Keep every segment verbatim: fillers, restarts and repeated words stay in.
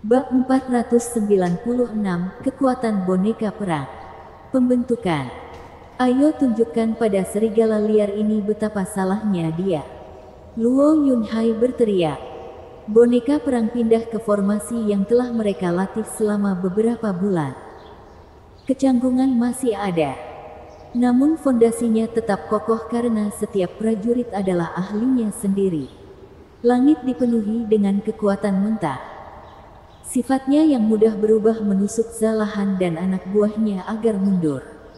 Bab empat ratus sembilan puluh enam, Kekuatan Boneka Perang. Pembentukan. Ayo tunjukkan pada serigala liar ini betapa salahnya dia. Luo Yunhai berteriak. Boneka perang pindah ke formasi yang telah mereka latih selama beberapa bulan. Kecanggungan masih ada. Namun fondasinya tetap kokoh karena setiap prajurit adalah ahlinya sendiri. Langit dipenuhi dengan kekuatan mentah. Sifatnya yang mudah berubah menusuk Zalahan dan anak buahnya agar mundur.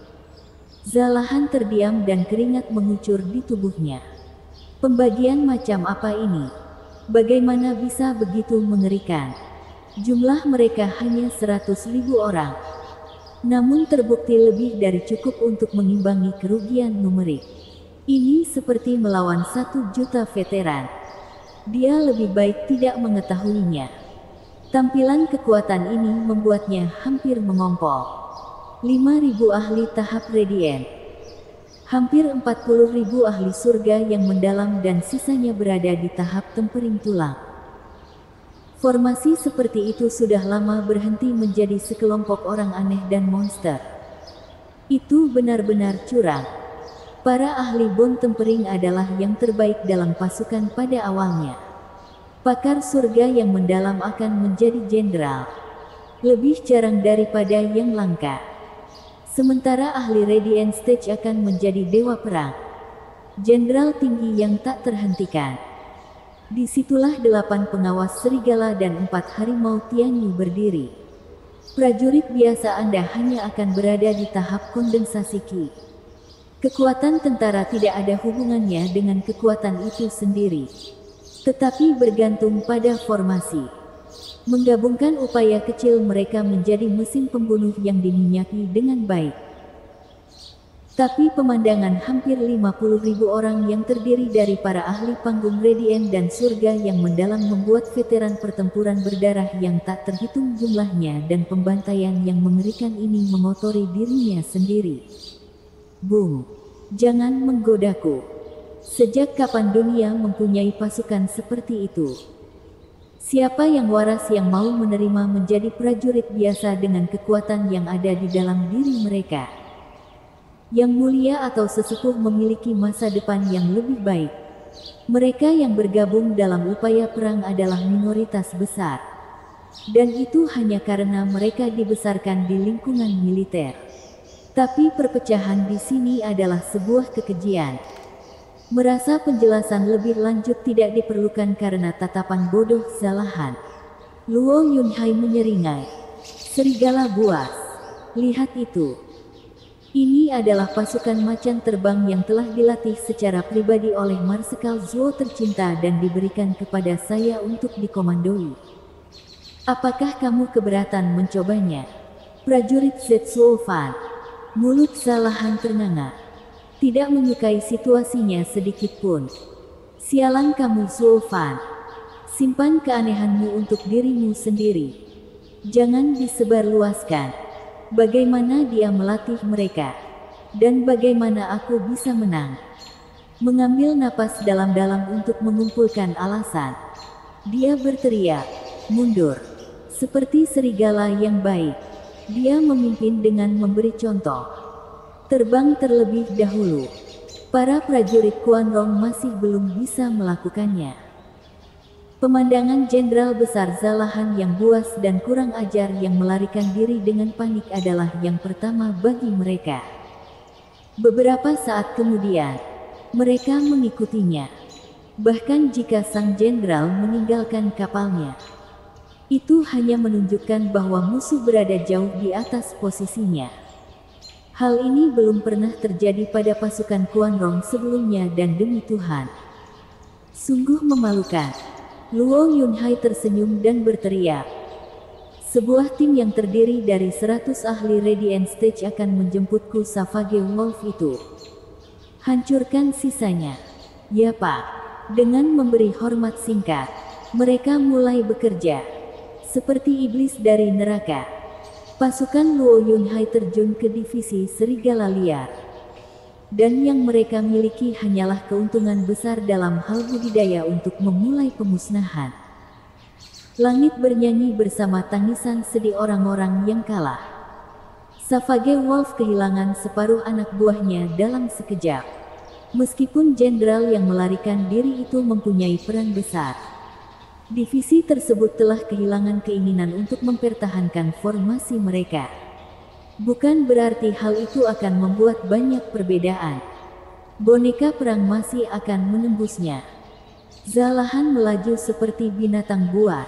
Zalahan terdiam dan keringat mengucur di tubuhnya. Pembagian macam apa ini? Bagaimana bisa begitu mengerikan? Jumlah mereka hanya seratus ribu orang. Namun terbukti lebih dari cukup untuk mengimbangi kerugian numerik. Ini seperti melawan satu juta veteran. Dia lebih baik tidak mengetahuinya. Tampilan kekuatan ini membuatnya hampir mengompol. lima ribu ahli tahap Radiant. Hampir empat puluh ribu ahli surga yang mendalam dan sisanya berada di tahap tempering tulang. Formasi seperti itu sudah lama berhenti menjadi sekelompok orang aneh dan monster. Itu benar-benar curang. Para ahli bone tempering adalah yang terbaik dalam pasukan pada awalnya. Pakar surga yang mendalam akan menjadi jenderal. Lebih jarang daripada yang langka. Sementara ahli Radiant Stage akan menjadi dewa perang. Jenderal tinggi yang tak terhentikan. Disitulah delapan pengawas serigala dan empat harimau Tianyu berdiri. Prajurit biasa Anda hanya akan berada di tahap kondensasi Qi. Kekuatan tentara tidak ada hubungannya dengan kekuatan itu sendiri. Tetapi bergantung pada formasi. Menggabungkan upaya kecil mereka menjadi mesin pembunuh yang diminyaki dengan baik. Tapi pemandangan hampir lima puluh ribu orang yang terdiri dari para ahli panggung Radiant dan surga yang mendalam membuat veteran pertempuran berdarah yang tak terhitung jumlahnya dan pembantaian yang mengerikan ini mengotori dirinya sendiri. Bung, jangan menggodaku. Sejak kapan dunia mempunyai pasukan seperti itu? Siapa yang waras yang mau menerima menjadi prajurit biasa dengan kekuatan yang ada di dalam diri mereka? Yang mulia atau sesepuh memiliki masa depan yang lebih baik. Mereka yang bergabung dalam upaya perang adalah minoritas besar. Dan itu hanya karena mereka dibesarkan di lingkungan militer. Tapi perpecahan di sini adalah sebuah kekejian. Merasa penjelasan lebih lanjut tidak diperlukan karena tatapan bodoh Zalahan. Luo Yunhai menyeringai. Serigala buas. Lihat itu. Ini adalah pasukan macan terbang yang telah dilatih secara pribadi oleh Marsekal Zuo tercinta dan diberikan kepada saya untuk dikomandoi. Apakah kamu keberatan mencobanya? Prajurit Zetsuo Fan. Mulut Zalahan ternganga. Tidak menyukai situasinya sedikit pun. Sialan kamu Zuo Fan. Simpan keanehanmu untuk dirimu sendiri. Jangan disebarluaskan. Bagaimana dia melatih mereka? Dan bagaimana aku bisa menang? Mengambil napas dalam-dalam untuk mengumpulkan alasan. Dia berteriak, mundur. Seperti serigala yang baik. Dia memimpin dengan memberi contoh. Terbang terlebih dahulu. Para prajurit Quanrong masih belum bisa melakukannya. Pemandangan Jenderal Besar Zalahan yang buas dan kurang ajar yang melarikan diri dengan panik adalah yang pertama bagi mereka. Beberapa saat kemudian, mereka mengikutinya. Bahkan jika sang jenderal meninggalkan kapalnya, itu hanya menunjukkan bahwa musuh berada jauh di atas posisinya. Hal ini belum pernah terjadi pada pasukan Quanrong sebelumnya dan demi Tuhan. Sungguh memalukan. Luo Yunhai tersenyum dan berteriak. Sebuah tim yang terdiri dari seratus ahli Radiant Stage akan menjemputku Savage Wolf itu. Hancurkan sisanya. Ya Pak. Dengan memberi hormat singkat, mereka mulai bekerja. Seperti iblis dari neraka. Pasukan Luo Yunhai terjun ke divisi serigala liar. Dan yang mereka miliki hanyalah keuntungan besar dalam hal budidaya untuk memulai pemusnahan. Langit bernyanyi bersama tangisan sedih orang-orang yang kalah. Savage Wolf kehilangan separuh anak buahnya dalam sekejap. Meskipun jenderal yang melarikan diri itu mempunyai peran besar, divisi tersebut telah kehilangan keinginan untuk mempertahankan formasi mereka. Bukan berarti hal itu akan membuat banyak perbedaan. Boneka perang masih akan menembusnya. Zalahan melaju seperti binatang buas.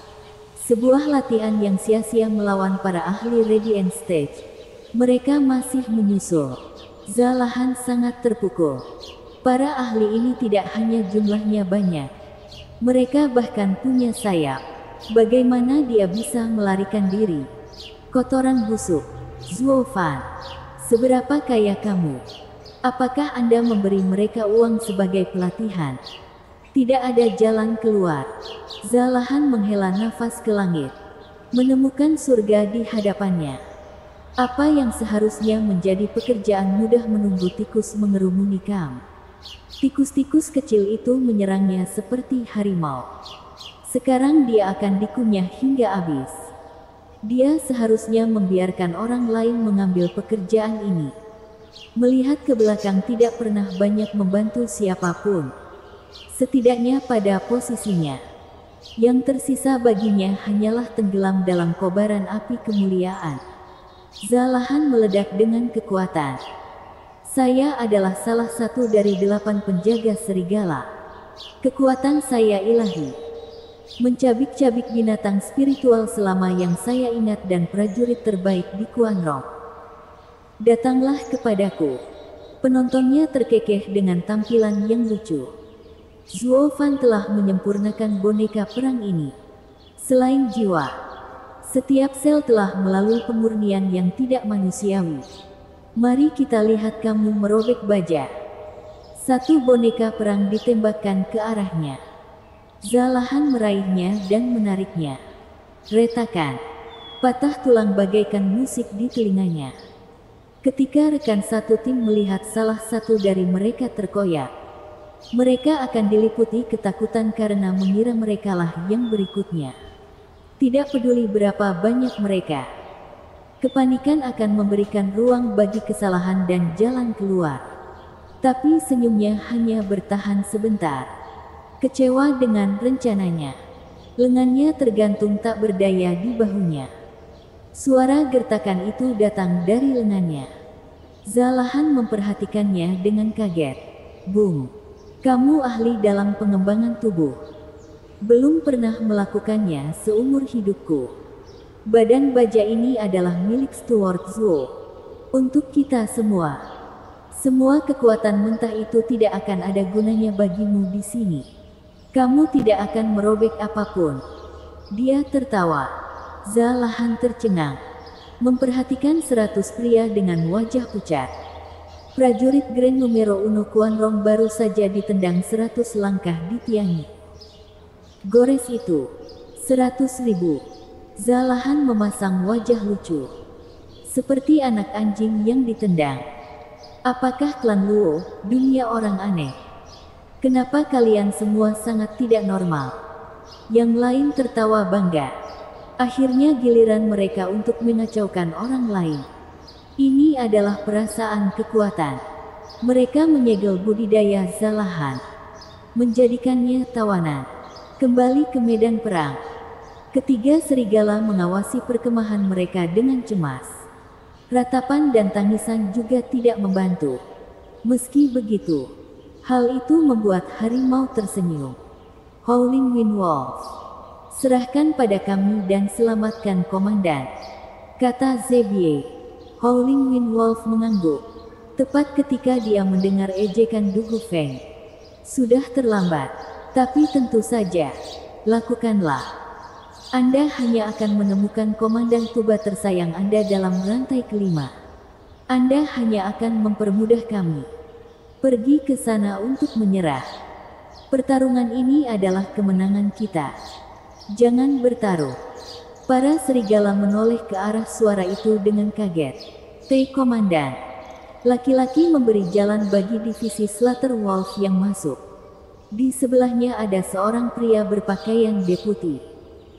Sebuah latihan yang sia-sia melawan para ahli Radiant Stage. Mereka masih menyusul. Zalahan sangat terpukul. Para ahli ini tidak hanya jumlahnya banyak. Mereka bahkan punya sayap. Bagaimana dia bisa melarikan diri? Kotoran busuk. Zuo Fan, seberapa kaya kamu? Apakah Anda memberi mereka uang sebagai pelatihan? Tidak ada jalan keluar. Zalahan menghela nafas ke langit, menemukan surga di hadapannya. Apa yang seharusnya menjadi pekerjaan mudah menunggu tikus mengerumuni kam. Tikus-tikus kecil itu menyerangnya seperti harimau. Sekarang dia akan dikunyah hingga habis. Dia seharusnya membiarkan orang lain mengambil pekerjaan ini. Melihat ke belakang tidak pernah banyak membantu siapapun. Setidaknya pada posisinya. Yang tersisa baginya hanyalah tenggelam dalam kobaran api kemuliaan. Zalahan meledak dengan kekuatan. Saya adalah salah satu dari delapan penjaga serigala. Kekuatan saya ilahi. Mencabik-cabik binatang spiritual selama yang saya ingat dan prajurit terbaik di Quanrong. Datanglah kepadaku. Penontonnya terkekeh dengan tampilan yang lucu. Zuo Fan telah menyempurnakan boneka perang ini. Selain jiwa, setiap sel telah melalui pemurnian yang tidak manusiawi. Mari kita lihat kamu merobek baja. Satu boneka perang ditembakkan ke arahnya. Zalahan meraihnya dan menariknya. Retakan. Patah tulang bagaikan musik di telinganya. Ketika rekan satu tim melihat salah satu dari mereka terkoyak, mereka akan diliputi ketakutan karena mengira merekalah yang berikutnya. Tidak peduli berapa banyak mereka. Kepanikan akan memberikan ruang bagi kesalahan dan jalan keluar. Tapi senyumnya hanya bertahan sebentar. Kecewa dengan rencananya. Lengannya tergantung tak berdaya di bahunya. Suara gertakan itu datang dari lengannya. Zalahan memperhatikannya dengan kaget. Boom. Kamu ahli dalam pengembangan tubuh. Belum pernah melakukannya seumur hidupku. Badan baja ini adalah milik Steward Zuo. Untuk kita semua. Semua kekuatan mentah itu tidak akan ada gunanya bagimu di sini. Kamu tidak akan merobek apapun. Dia tertawa. Zalahan tercengang. Memperhatikan seratus pria dengan wajah pucat. Prajurit Grand Numero Uno Quanrong baru saja ditendang seratus langkah di tiangnya. Gores itu. Seratus ribu. Zalahan memasang wajah lucu. Seperti anak anjing yang ditendang. Apakah klan Luo, dunia orang aneh? Kenapa kalian semua sangat tidak normal? Yang lain tertawa bangga. Akhirnya giliran mereka untuk mengacaukan orang lain. Ini adalah perasaan kekuatan. Mereka menyegel budidaya Zalahan. Menjadikannya tawanan. Kembali ke medan perang. Ketiga serigala mengawasi perkemahan mereka dengan cemas. Ratapan dan tangisan juga tidak membantu. Meski begitu, hal itu membuat harimau tersenyum. Howling Wind Wolf. Serahkan pada kami dan selamatkan komandan, kata Zebie. Howling Wind Wolf mengangguk. Tepat ketika dia mendengar ejekan Dugu Feng. Sudah terlambat. Tapi tentu saja. Lakukanlah. Anda hanya akan menemukan komandan tuba tersayang Anda dalam rantai kelima. Anda hanya akan mempermudah kami. Pergi ke sana untuk menyerah. Pertarungan ini adalah kemenangan kita. Jangan bertaruh. Para serigala menoleh ke arah suara itu dengan kaget. Tei komandan. Laki-laki memberi jalan bagi divisi Slaughter Wolf yang masuk. Di sebelahnya ada seorang pria berpakaian deputi.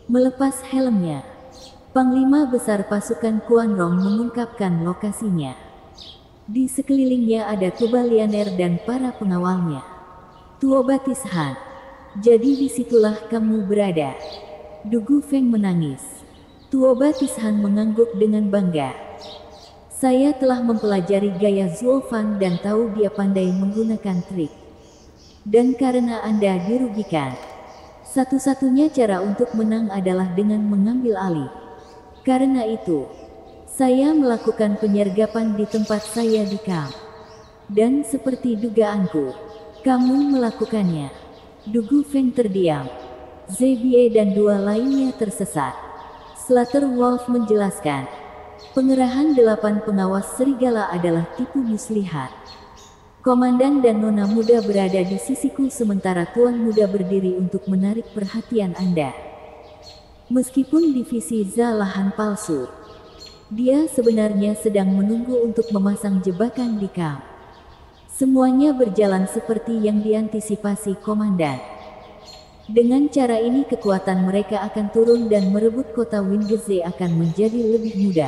Melepas helmnya, Panglima Besar Pasukan Quan Rong mengungkapkan lokasinya. Di sekelilingnya ada Tuba Lianer dan para pengawalnya. Tuo Batis Han, jadi disitulah kamu berada. Dugu Feng menangis. Tuo Batis Han mengangguk dengan bangga. Saya telah mempelajari gaya Zuo Fan dan tahu dia pandai menggunakan trik. Dan karena Anda dirugikan, satu-satunya cara untuk menang adalah dengan mengambil alih. Karena itu, saya melakukan penyergapan di tempat saya di kamp. Dan seperti dugaanku, kamu melakukannya. Dugu Feng terdiam. Zebie dan dua lainnya tersesat. Slater Wolf menjelaskan, pengerahan delapan pengawas serigala adalah tipu muslihat. Komandan dan nona muda berada di sisiku sementara tuan muda berdiri untuk menarik perhatian Anda. Meskipun divisi Za lahan palsu, dia sebenarnya sedang menunggu untuk memasang jebakan di kamp. Semuanya berjalan seperti yang diantisipasi komandan. Dengan cara ini kekuatan mereka akan turun dan merebut kota Wingeze akan menjadi lebih mudah.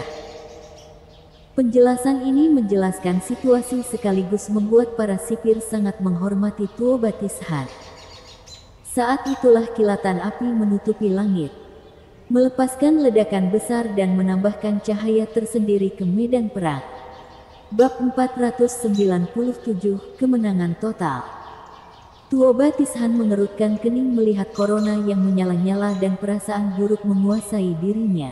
Penjelasan ini menjelaskan situasi sekaligus membuat para sipir sangat menghormati Tuo Batis Han. Saat itulah kilatan api menutupi langit, melepaskan ledakan besar dan menambahkan cahaya tersendiri ke medan perang. Bab empat ratus sembilan puluh tujuh, Kemenangan Total. Tuo Batis Han mengerutkan kening melihat corona yang menyala-nyala dan perasaan buruk menguasai dirinya.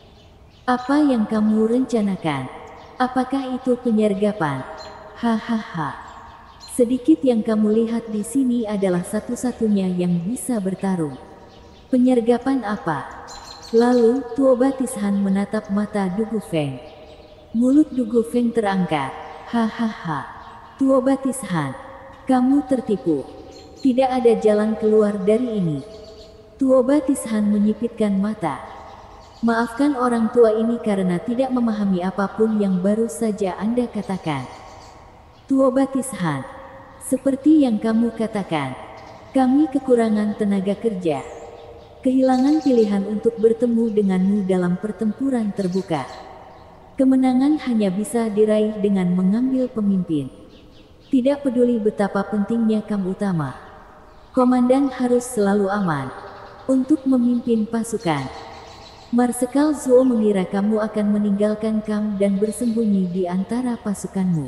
Apa yang kamu rencanakan? Apakah itu penyergapan? Hahaha. Sedikit yang kamu lihat di sini adalah satu-satunya yang bisa bertarung. Penyergapan apa? Lalu, Tuo Batis Han menatap mata Dugu Feng. Mulut Dugu Feng terangkat. Hahaha. Tuo Batis Han, kamu tertipu. Tidak ada jalan keluar dari ini. Tuo Batis Han menyipitkan mata. Maafkan orang tua ini karena tidak memahami apapun yang baru saja Anda katakan. Tuo Batis Han, seperti yang kamu katakan, kami kekurangan tenaga kerja. Kehilangan pilihan untuk bertemu denganmu dalam pertempuran terbuka. Kemenangan hanya bisa diraih dengan mengambil pemimpin. Tidak peduli betapa pentingnya kamu utama. Komandan harus selalu aman untuk memimpin pasukan. Marsekal Zuo mengira kamu akan meninggalkan kamp dan bersembunyi di antara pasukanmu.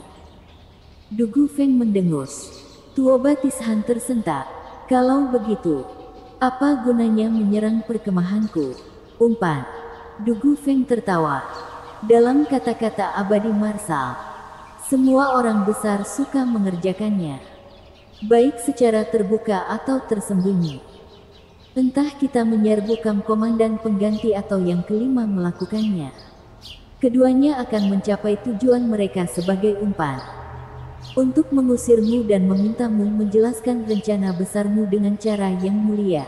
Dugu Feng mendengus. Tuo Batis Han tersentak. Kalau begitu, apa gunanya menyerang perkemahanku? Umpan. Dugu Feng tertawa. Dalam kata-kata abadi Marsal, semua orang besar suka mengerjakannya, baik secara terbuka atau tersembunyi. Entah kita menyerbu kamp komandan pengganti atau yang kelima melakukannya, keduanya akan mencapai tujuan mereka sebagai umpan. Untuk mengusirmu dan memintamu menjelaskan rencana besarmu dengan cara yang mulia.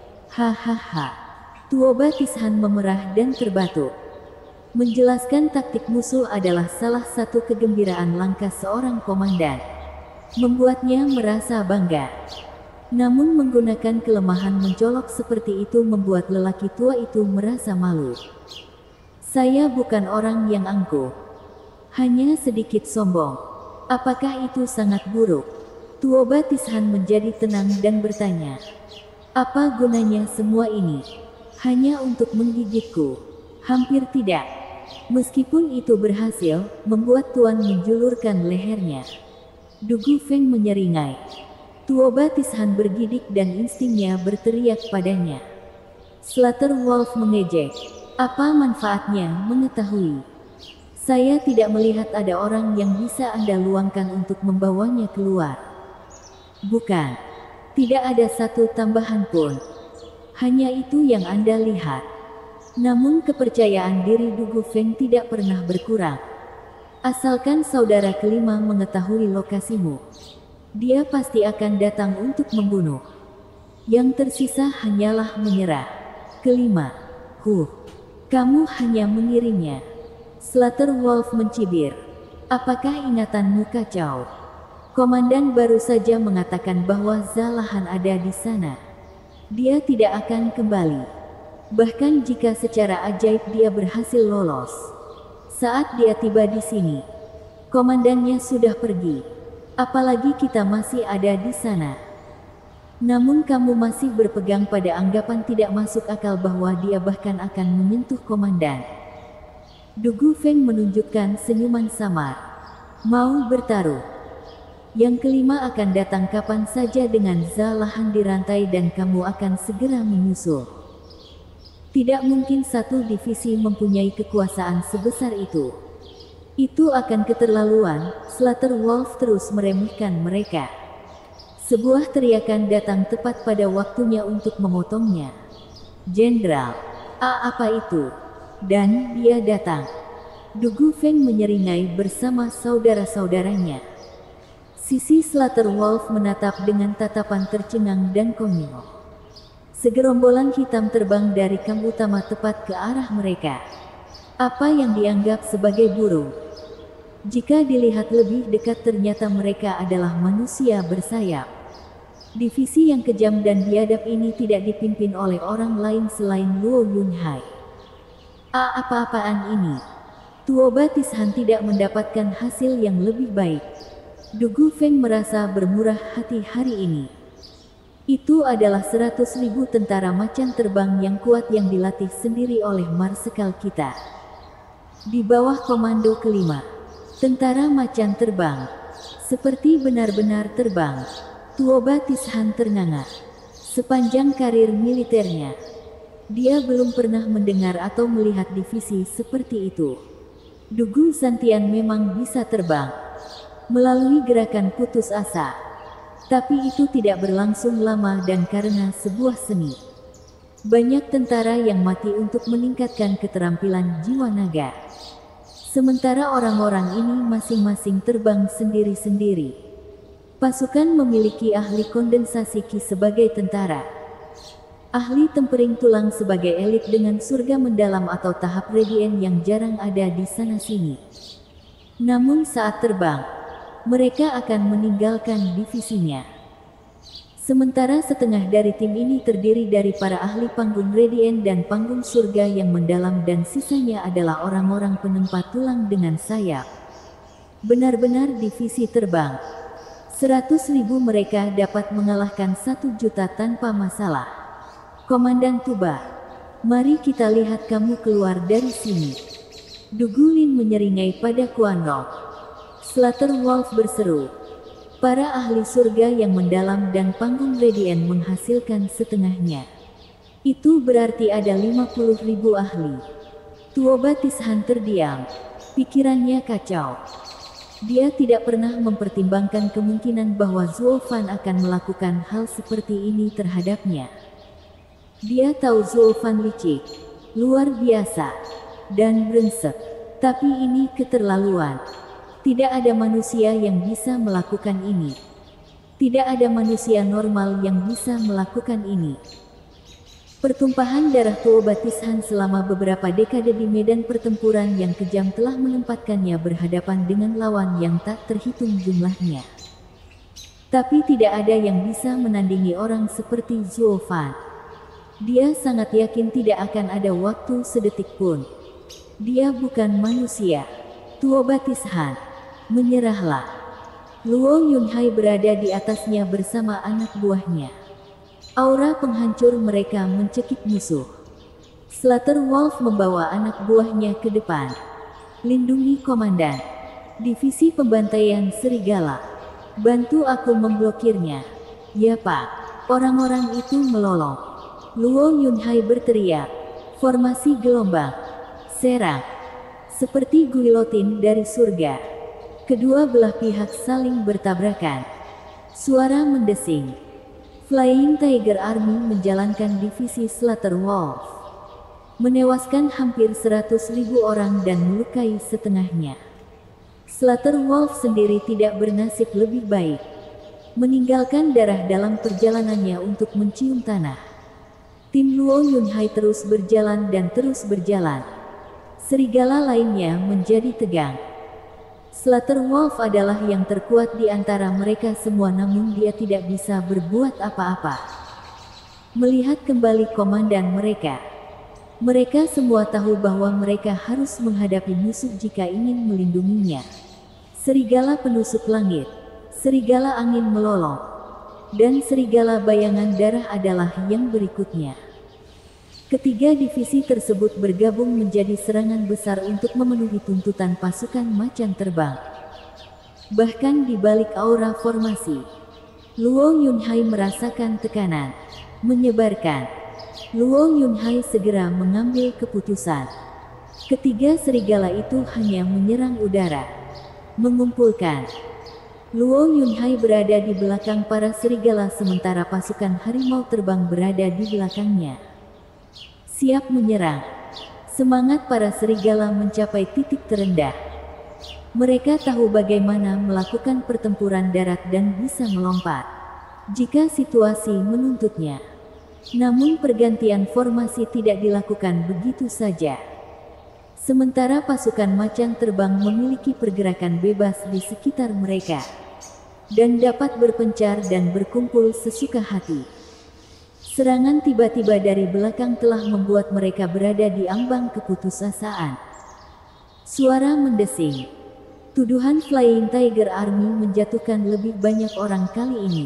Hahaha. Tuo Batis Han memerah dan terbatuk. Menjelaskan taktik musuh adalah salah satu kegembiraan langkah seorang komandan. Membuatnya merasa bangga. Namun menggunakan kelemahan mencolok seperti itu membuat lelaki tua itu merasa malu. Saya bukan orang yang angkuh. Hanya sedikit sombong. Apakah itu sangat buruk? Tuo Batis Han menjadi tenang dan bertanya. Apa gunanya semua ini? Hanya untuk menggigitku? Hampir tidak. Meskipun itu berhasil, membuat Tuan menjulurkan lehernya. Dugu Feng menyeringai. Tuo Batis Han bergidik dan instingnya berteriak padanya. Slater Wolf mengejek. Apa manfaatnya mengetahui? Saya tidak melihat ada orang yang bisa Anda luangkan untuk membawanya keluar. Bukan. Tidak ada satu tambahan pun. Hanya itu yang Anda lihat. Namun kepercayaan diri Dugu Feng tidak pernah berkurang. Asalkan saudara kelima mengetahui lokasimu, dia pasti akan datang untuk membunuh. Yang tersisa hanyalah menyerah. Kelima. Huh. Kamu hanya mengiringnya. Slater Wolf mencibir. Apakah ingatanmu kacau? Komandan baru saja mengatakan bahwa Zalahan ada di sana. Dia tidak akan kembali. Bahkan jika secara ajaib dia berhasil lolos. Saat dia tiba di sini, komandannya sudah pergi. Apalagi kita masih ada di sana. Namun kamu masih berpegang pada anggapan tidak masuk akal bahwa dia bahkan akan menyentuh komandan. Du Gufeng menunjukkan senyuman samar. Mau bertaruh. Yang kelima akan datang kapan saja dengan Zalahan dirantai dan kamu akan segera menyusul. Tidak mungkin satu divisi mempunyai kekuasaan sebesar itu. Itu akan keterlaluan, Slaughter Wolf terus meremehkan mereka. Sebuah teriakan datang tepat pada waktunya untuk memotongnya. Jenderal, A apa itu? Dan dia datang. Du Gufeng menyeringai bersama saudara-saudaranya. Sisi Slaughter Wolf menatap dengan tatapan tercengang dan konyol. Segerombolan hitam terbang dari kamp utama tepat ke arah mereka. Apa yang dianggap sebagai burung. Jika dilihat lebih dekat ternyata mereka adalah manusia bersayap. Divisi yang kejam dan biadab ini tidak dipimpin oleh orang lain selain Luo Yunhai. A apa-apaan ini? Tuo Batishan tidak mendapatkan hasil yang lebih baik. Du Gufeng merasa bermurah hati hari ini. Itu adalah seratus ribu tentara macan terbang yang kuat yang dilatih sendiri oleh marsekal kita. Di bawah komando kelima, tentara macan terbang. Seperti benar-benar terbang. Tuo Batishan ternganga. Sepanjang karir militernya, dia belum pernah mendengar atau melihat divisi seperti itu. Du Gu Santian memang bisa terbang. Melalui gerakan putus asa. Tapi itu tidak berlangsung lama dan karena sebuah seni. Banyak tentara yang mati untuk meningkatkan keterampilan jiwa naga. Sementara orang-orang ini masing-masing terbang sendiri-sendiri. Pasukan memiliki ahli kondensasi Ki sebagai tentara. Ahli tempering tulang sebagai elit dengan surga mendalam atau tahap radiant yang jarang ada di sana-sini. Namun saat terbang, mereka akan meninggalkan divisinya. Sementara setengah dari tim ini terdiri dari para ahli panggung radiant dan panggung surga yang mendalam dan sisanya adalah orang-orang penempat tulang dengan sayap. Benar-benar divisi terbang. Seratus ribu mereka dapat mengalahkan satu juta tanpa masalah. Komandan Tuba, mari kita lihat kamu keluar dari sini. Du Gulin menyeringai pada Quan Rong. Slaughter Wolf berseru. Para ahli surga yang mendalam dan panggung radiant menghasilkan setengahnya. Itu berarti ada lima puluh ribu ahli. Tuo Batishan terdiam. Pikirannya kacau. Dia tidak pernah mempertimbangkan kemungkinan bahwa Zuo Fan akan melakukan hal seperti ini terhadapnya. Dia tahu Zuo Fan licik, luar biasa, dan brengsek. Tapi ini keterlaluan. Tidak ada manusia yang bisa melakukan ini. Tidak ada manusia normal yang bisa melakukan ini. Pertumpahan darah Tuo Batishan selama beberapa dekade di medan pertempuran yang kejam telah menempatkannya berhadapan dengan lawan yang tak terhitung jumlahnya. Tapi tidak ada yang bisa menandingi orang seperti Zuo Fan. Dia sangat yakin tidak akan ada waktu sedetik pun. Dia bukan manusia. Tuo Batishan, menyerahlah. Luo Yunhai berada di atasnya bersama anak buahnya. Aura penghancur mereka mencekik musuh. Slaughter Wolf membawa anak buahnya ke depan. Lindungi komandan. Divisi pembantaian serigala. Bantu aku memblokirnya. Ya pak. Orang-orang itu melolong. Luo Yunhai berteriak. Formasi gelombang. Serang. Seperti guillotine dari surga. Kedua belah pihak saling bertabrakan. Suara mendesing. Flying Tiger Army menjalankan divisi Slaughter Wolf. Menewaskan hampir seratus ribu orang dan melukai setengahnya. Slaughter Wolf sendiri tidak bernasib lebih baik. Meninggalkan darah dalam perjalanannya untuk mencium tanah. Tim Luo Yunhai terus berjalan dan terus berjalan. Serigala lainnya menjadi tegang. Slaughter Wolf adalah yang terkuat di antara mereka semua, namun dia tidak bisa berbuat apa-apa. Melihat kembali komandan mereka, Mereka semua tahu bahwa mereka harus menghadapi musuh jika ingin melindunginya. Serigala penusuk langit, serigala angin melolong, dan serigala bayangan darah adalah yang berikutnya. Ketiga divisi tersebut bergabung menjadi serangan besar untuk memenuhi tuntutan pasukan macan terbang. Bahkan di balik aura formasi, Luo Yunhai merasakan tekanan menyebarkan. Luo Yunhai segera mengambil keputusan. Ketiga serigala itu hanya menyerang udara, mengumpulkan. Luo Yunhai berada di belakang para serigala sementara pasukan harimau terbang berada di belakangnya. Siap menyerang. Semangat para serigala mencapai titik terendah. Mereka tahu bagaimana melakukan pertempuran darat dan bisa melompat jika situasi menuntutnya. Namun pergantian formasi tidak dilakukan begitu saja. Sementara pasukan macan terbang memiliki pergerakan bebas di sekitar mereka dan dapat berpencar dan berkumpul sesuka hati. Serangan tiba-tiba dari belakang telah membuat mereka berada di ambang keputusasaan. Suara mendesing. Tuduhan Flying Tiger Army menjatuhkan lebih banyak orang kali ini.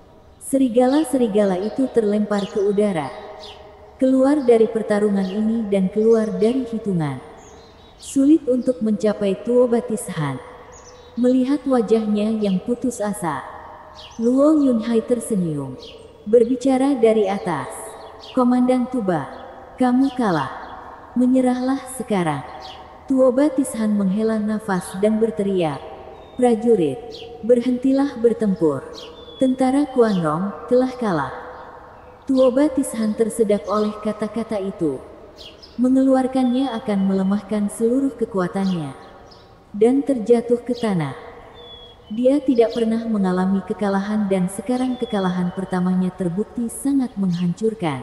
Serigala-serigala itu terlempar ke udara, keluar dari pertarungan ini dan keluar dari hitungan. Sulit untuk mencapai Tuo Batishan. Melihat wajahnya yang putus asa, Luo Yunhai tersenyum. Berbicara dari atas, Komandan Tuba, kamu kalah. Menyerahlah sekarang. Tuo Batishan menghela nafas dan berteriak, prajurit, berhentilah bertempur. Tentara Quanrong telah kalah. Tuo Batishan tersedak oleh kata-kata itu. Mengeluarkannya akan melemahkan seluruh kekuatannya dan terjatuh ke tanah. Dia tidak pernah mengalami kekalahan dan sekarang kekalahan pertamanya terbukti sangat menghancurkan.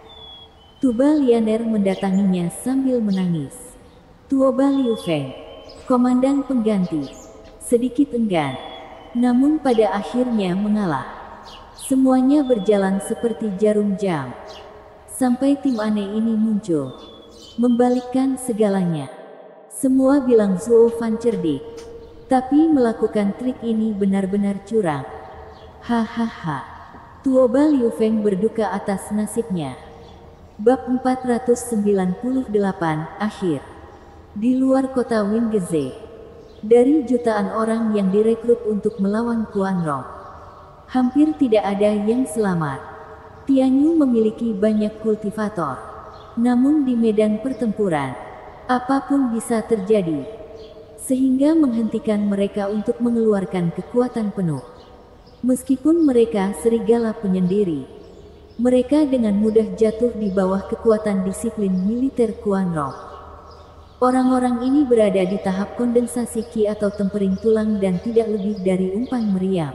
Tuba Lianer mendatanginya sambil menangis. Tuoba Liu Feng, komandan pengganti, sedikit enggan, namun pada akhirnya mengalah. Semuanya berjalan seperti jarum jam sampai tim aneh ini muncul, membalikkan segalanya. Semua bilang Zuo Fan cerdik, tapi melakukan trik ini benar-benar curang. Hahaha. Tuoba Liu Feng berduka atas nasibnya. Bab empat ratus sembilan puluh delapan, akhir. Di luar kota Wingeze, dari jutaan orang yang direkrut untuk melawan Quanrong, hampir tidak ada yang selamat. Tianyu memiliki banyak kultivator, namun di medan pertempuran, apapun bisa terjadi, sehingga menghentikan mereka untuk mengeluarkan kekuatan penuh. Meskipun mereka serigala penyendiri, mereka dengan mudah jatuh di bawah kekuatan disiplin militer Quanrong. Orang-orang ini berada di tahap kondensasi ki atau tempering tulang dan tidak lebih dari umpan meriam.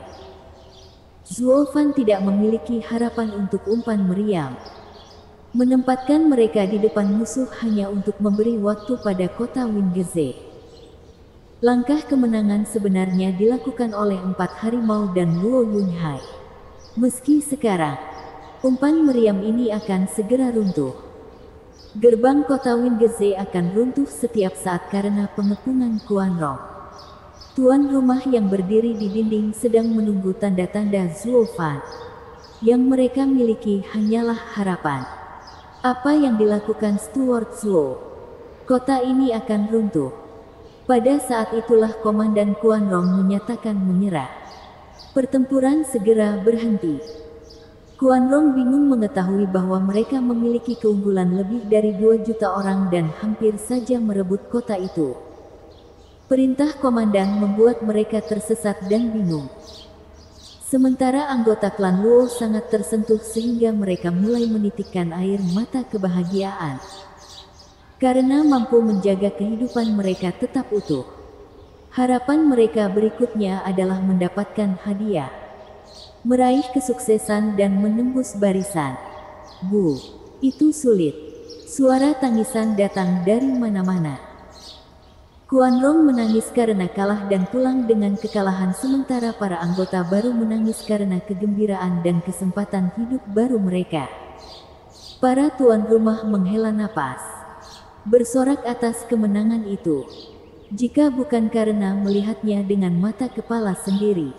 Zuo Fan tidak memiliki harapan untuk umpan meriam. Menempatkan mereka di depan musuh hanya untuk memberi waktu pada kota Wingeze. Langkah kemenangan sebenarnya dilakukan oleh empat harimau dan Luo Yunhai. Meski sekarang, umpan meriam ini akan segera runtuh. Gerbang kota Wingeze akan runtuh setiap saat karena pengepungan Quanrong. Tuan rumah yang berdiri di dinding sedang menunggu tanda-tanda Zuo Fan. Yang mereka miliki hanyalah harapan. Apa yang dilakukan Steward Zuo? Kota ini akan runtuh. Pada saat itulah Komandan Quanrong menyatakan menyerah. Pertempuran segera berhenti. Quanrong bingung mengetahui bahwa mereka memiliki keunggulan lebih dari dua juta orang dan hampir saja merebut kota itu. Perintah komandan membuat mereka tersesat dan bingung. Sementara anggota klan Luo sangat tersentuh sehingga mereka mulai menitikkan air mata kebahagiaan. Karena mampu menjaga kehidupan mereka tetap utuh. Harapan mereka berikutnya adalah mendapatkan hadiah. Meraih kesuksesan dan menembus barisan. Bu, itu sulit. Suara tangisan datang dari mana-mana. Quanrong menangis karena kalah dan pulang dengan kekalahan sementara para anggota baru menangis karena kegembiraan dan kesempatan hidup baru mereka. Para tuan rumah menghela napas, bersorak atas kemenangan itu. Jika bukan karena melihatnya dengan mata kepala sendiri,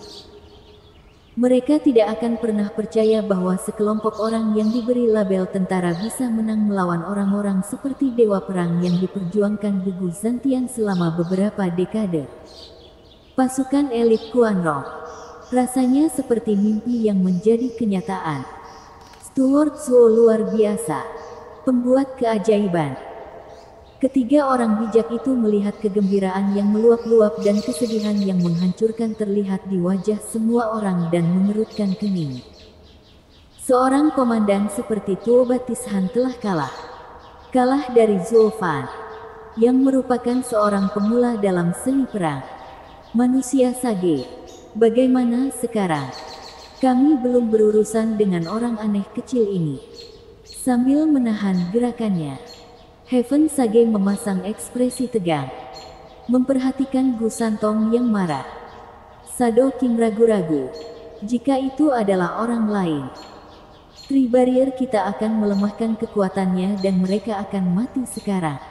mereka tidak akan pernah percaya bahwa sekelompok orang yang diberi label tentara bisa menang melawan orang-orang seperti dewa perang yang diperjuangkan Gugu Zantian selama beberapa dekade. Pasukan elit Kuanrong, rasanya seperti mimpi yang menjadi kenyataan. Steward Zuo luar biasa, pembuat keajaiban. Ketiga orang bijak itu melihat kegembiraan yang meluap-luap dan kesedihan yang menghancurkan terlihat di wajah semua orang dan mengerutkan kening. Seorang komandan seperti Tuo Batishan telah kalah. Kalah dari Zuo Fan, yang merupakan seorang pemula dalam seni perang. Manusia Sage, bagaimana sekarang? Kami belum berurusan dengan orang aneh kecil ini. Sambil menahan gerakannya, Heaven Sage memasang ekspresi tegang, memperhatikan Gu Santong yang marah. Shadow King ragu-ragu, jika itu adalah orang lain, Tri Barrier kita akan melemahkan kekuatannya dan mereka akan mati sekarang.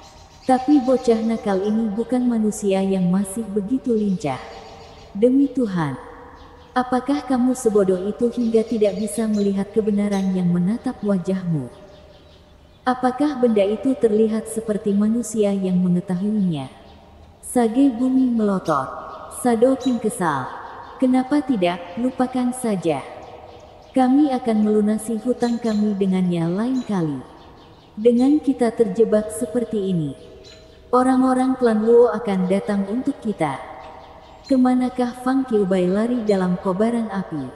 Tapi bocah nakal ini bukan manusia yang masih begitu lincah. Demi Tuhan, apakah kamu sebodoh itu hingga tidak bisa melihat kebenaran yang menatap wajahmu? Apakah benda itu terlihat seperti manusia yang mengetahuinya? Sage bumi melotot. Shadow King kesal. Kenapa tidak, lupakan saja. Kami akan melunasi hutang kami dengannya lain kali. Dengan kita terjebak seperti ini, orang-orang klan Luo akan datang untuk kita. Kemanakah Fang Qiubai lari dalam kobaran api?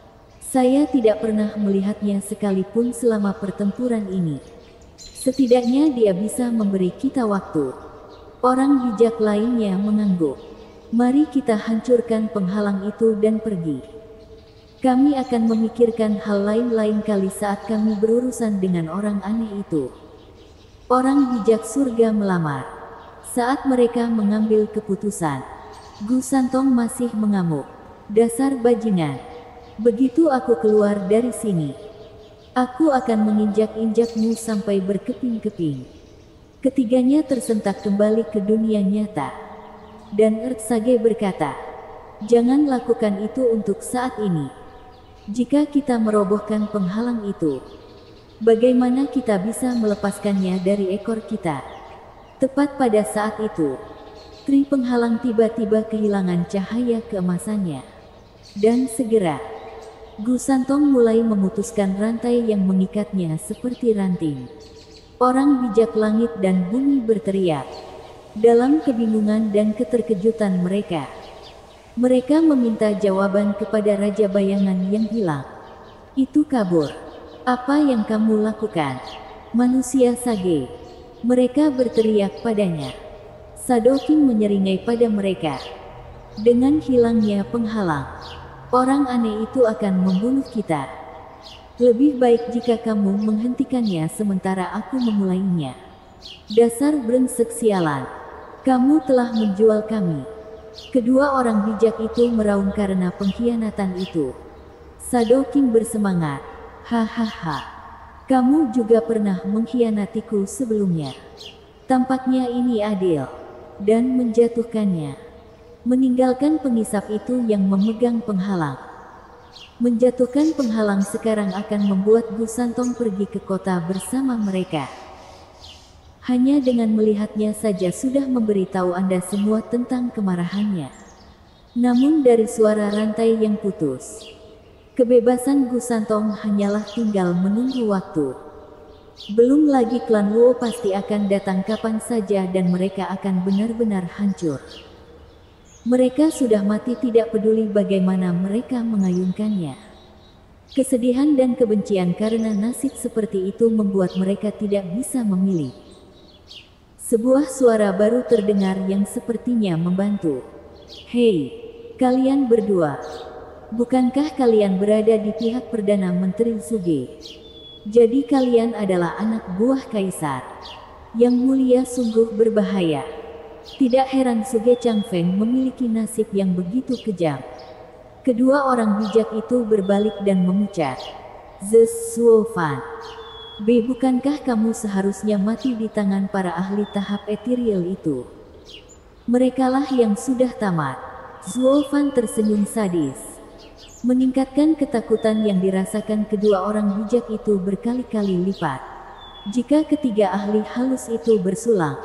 Saya tidak pernah melihatnya sekalipun selama pertempuran ini. Setidaknya dia bisa memberi kita waktu. Orang bijak lainnya mengangguk. Mari kita hancurkan penghalang itu dan pergi. Kami akan memikirkan hal lain lain kali saat kami berurusan dengan orang aneh itu. Orang bijak surga melamar. Saat mereka mengambil keputusan, Gu Santong masih mengamuk. Dasar bajingan. Begitu aku keluar dari sini, aku akan menginjak-injakmu sampai berkeping-keping. Ketiganya tersentak kembali ke dunia nyata. Dan Earth Sage berkata, jangan lakukan itu untuk saat ini. Jika kita merobohkan penghalang itu, bagaimana kita bisa melepaskannya dari ekor kita? Tepat pada saat itu, Tri penghalang tiba-tiba kehilangan cahaya keemasannya. Dan segera, Gu Santong mulai memutuskan rantai yang mengikatnya seperti ranting. Orang bijak langit dan bumi berteriak. Dalam kebingungan dan keterkejutan mereka, mereka meminta jawaban kepada Raja Bayangan yang hilang. Itu kabur. Apa yang kamu lakukan? Manusia Sage. Mereka berteriak padanya. Shadow King menyeringai pada mereka. Dengan hilangnya penghalang, orang aneh itu akan membunuh kita. Lebih baik jika kamu menghentikannya sementara aku memulainya. Dasar brengsek sialan. Kamu telah menjual kami. Kedua orang bijak itu meraung karena pengkhianatan itu. Shadow King bersemangat. Hahaha. Kamu juga pernah mengkhianatiku sebelumnya. Tampaknya ini adil. Dan menjatuhkannya. Meninggalkan pengisap itu yang memegang penghalang. Menjatuhkan penghalang sekarang akan membuat Gu Santong pergi ke kota bersama mereka. Hanya dengan melihatnya saja sudah memberitahu Anda semua tentang kemarahannya. Namun dari suara rantai yang putus, kebebasan Gu Santong hanyalah tinggal menunggu waktu. Belum lagi klan Luo pasti akan datang kapan saja dan mereka akan benar-benar hancur. Mereka sudah mati tidak peduli bagaimana mereka mengayunkannya. Kesedihan dan kebencian karena nasib seperti itu membuat mereka tidak bisa memilih. Sebuah suara baru terdengar yang sepertinya membantu. Hei, kalian berdua. Bukankah kalian berada di pihak Perdana Menteri Suge? Jadi kalian adalah anak buah Kaisar. Yang mulia sungguh berbahaya. Tidak heran Suge Changfeng memiliki nasib yang begitu kejam. Kedua orang bijak itu berbalik dan memucat. Zhe Suofan. B. Bukankah kamu seharusnya mati di tangan para ahli tahap ethereal itu? Merekalah yang sudah tamat. Zuo Fan tersenyum sadis. Meningkatkan ketakutan yang dirasakan kedua orang bijak itu berkali-kali lipat. Jika ketiga ahli halus itu bersulang,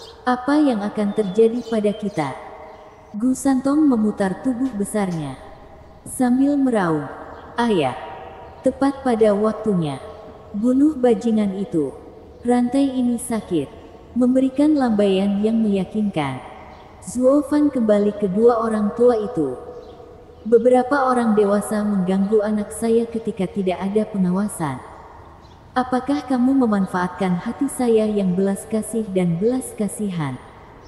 apa yang akan terjadi pada kita? Gu Santong memutar tubuh besarnya sambil meraung. Ayah, tepat pada waktunya. Bunuh bajingan itu. Rantai ini sakit. Memberikan lambaian yang meyakinkan. Zuo Fan kembali ke dua orang tua itu. Beberapa orang dewasa mengganggu anak saya ketika tidak ada pengawasan. Apakah kamu memanfaatkan hati saya yang belas kasih dan belas kasihan?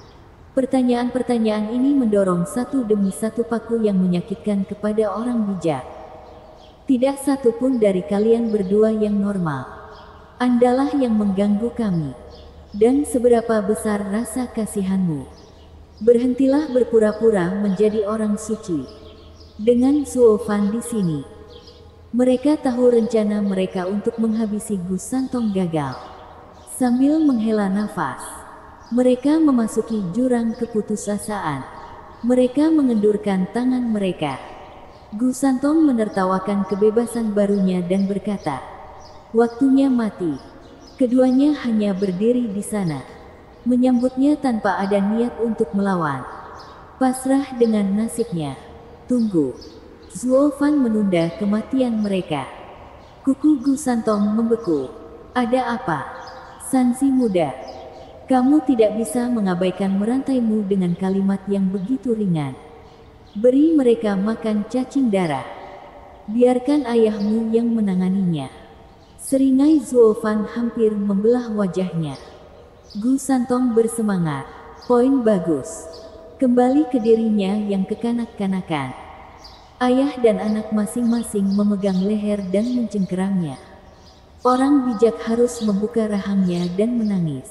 Pertanyaan-pertanyaan ini mendorong satu demi satu paku yang menyakitkan kepada orang bijak. Tidak satu pun dari kalian berdua yang normal. Andalah yang mengganggu kami. Dan seberapa besar rasa kasihanmu? Berhentilah berpura-pura menjadi orang suci. Dengan Zuo Fan di sini, mereka tahu rencana mereka untuk menghabisi Gu Santong gagal. Sambil menghela nafas, mereka memasuki jurang keputusasaan. Mereka mengendurkan tangan mereka. Gu Santong menertawakan kebebasan barunya dan berkata, "Waktunya mati." Keduanya hanya berdiri di sana, menyambutnya tanpa ada niat untuk melawan. Pasrah dengan nasibnya. Tunggu. Zuo Fan menunda kematian mereka. Kuku Gu Santong membeku. Ada apa? Sansi muda. Kamu tidak bisa mengabaikan merantaimu dengan kalimat yang begitu ringan. Beri mereka makan cacing darah. Biarkan ayahmu yang menanganinya. Seringai Zuo Fan hampir membelah wajahnya. Gu Santong bersemangat. Poin bagus. Kembali ke dirinya yang kekanak-kanakan. Ayah dan anak masing-masing memegang leher dan mencengkeramnya. Orang bijak harus membuka rahangnya dan menangis.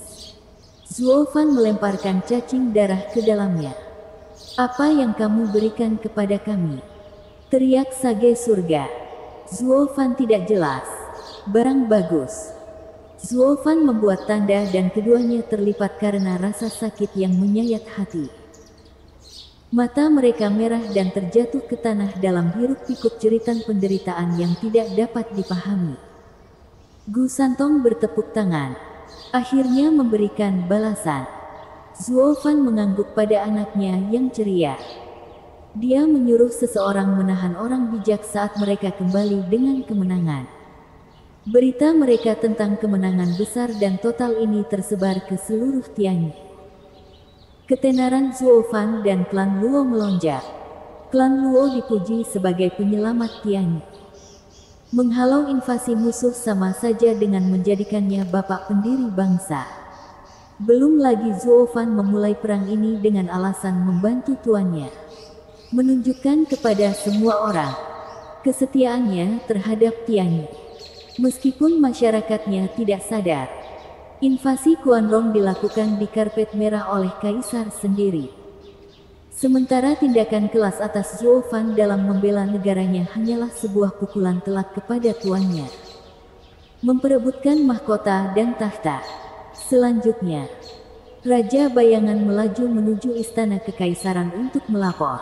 Zuo Fan melemparkan cacing darah ke dalamnya. Apa yang kamu berikan kepada kami? Teriak Sage Surga. Zuo Fan tidak jelas. Barang bagus. Zuo Fan membuat tanda dan keduanya terlipat karena rasa sakit yang menyayat hati. Mata mereka merah dan terjatuh ke tanah dalam hiruk-pikuk jeritan penderitaan yang tidak dapat dipahami. Gu Santong bertepuk tangan. Akhirnya memberikan balasan. Zuo Fan mengangguk pada anaknya yang ceria. Dia menyuruh seseorang menahan orang bijak saat mereka kembali dengan kemenangan. Berita mereka tentang kemenangan besar dan total ini tersebar ke seluruh Tianyi. Ketenaran Zuo Fan dan klan Luo melonjak. Klan Luo dipuji sebagai penyelamat Tianyi. Menghalau invasi musuh sama saja dengan menjadikannya bapak pendiri bangsa. Belum lagi Zuo Fan memulai perang ini dengan alasan membantu tuannya. Menunjukkan kepada semua orang kesetiaannya terhadap Tianyi. Meskipun masyarakatnya tidak sadar, invasi Quanrong dilakukan di karpet merah oleh kaisar sendiri. Sementara tindakan kelas atas Zuo Fan dalam membela negaranya hanyalah sebuah pukulan telak kepada tuannya. Memperebutkan mahkota dan tahta. Selanjutnya, Raja Bayangan melaju menuju istana kekaisaran untuk melapor.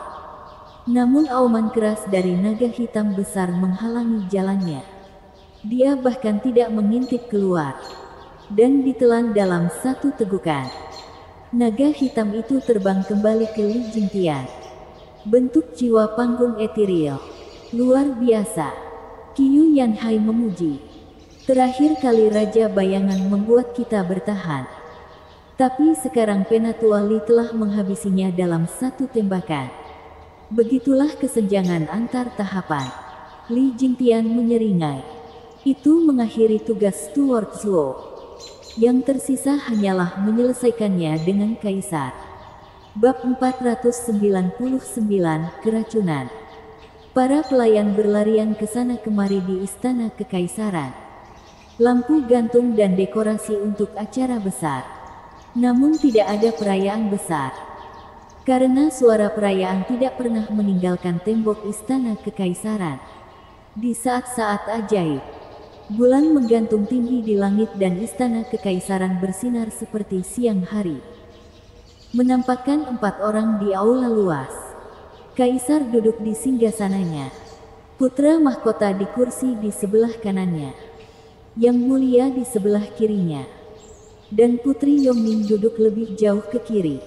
Namun auman keras dari naga hitam besar menghalangi jalannya. Dia bahkan tidak mengintip keluar. Dan ditelan dalam satu tegukan. Naga hitam itu terbang kembali ke Li Jingtian. Bentuk jiwa panggung ethereal. Luar biasa. Qiyu Yanhai memuji. Terakhir kali Raja Bayangan membuat kita bertahan. Tapi sekarang Penatua Li telah menghabisinya dalam satu tembakan. Begitulah kesenjangan antar tahapan. Li Jingtian menyeringai. Itu mengakhiri tugas Steward Zuo. Yang tersisa hanyalah menyelesaikannya dengan kaisar. Bab empat ratus sembilan puluh sembilan, Keracunan. Para pelayan berlarian ke sana kemari di istana kekaisaran. Lampu gantung dan dekorasi untuk acara besar. Namun tidak ada perayaan besar. Karena suara perayaan tidak pernah meninggalkan tembok istana kekaisaran. Di saat-saat ajaib, Bulan menggantung tinggi di langit dan istana kekaisaran bersinar seperti siang hari. Menampakkan empat orang di aula luas. Kaisar duduk di singgasananya. Putra mahkota di kursi di sebelah kanannya. Yang mulia di sebelah kirinya. Dan Putri Yongning duduk lebih jauh ke kiri.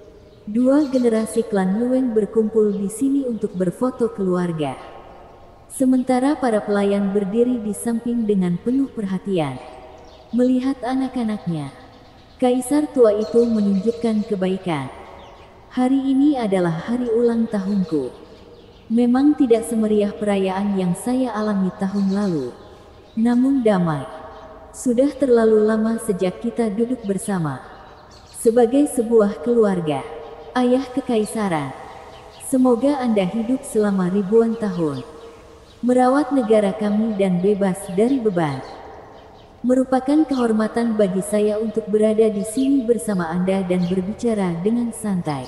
Dua generasi klan Luwen berkumpul di sini untuk berfoto keluarga. Sementara para pelayan berdiri di samping dengan penuh perhatian. Melihat anak-anaknya, Kaisar tua itu menunjukkan kebaikan. Hari ini adalah hari ulang tahunku. Memang tidak semeriah perayaan yang saya alami tahun lalu. Namun damai. Sudah terlalu lama sejak kita duduk bersama. Sebagai sebuah keluarga, ayah kekaisaran. Semoga Anda hidup selama ribuan tahun. Merawat negara kami dan bebas dari beban. Merupakan kehormatan bagi saya untuk berada di sini bersama Anda dan berbicara dengan santai.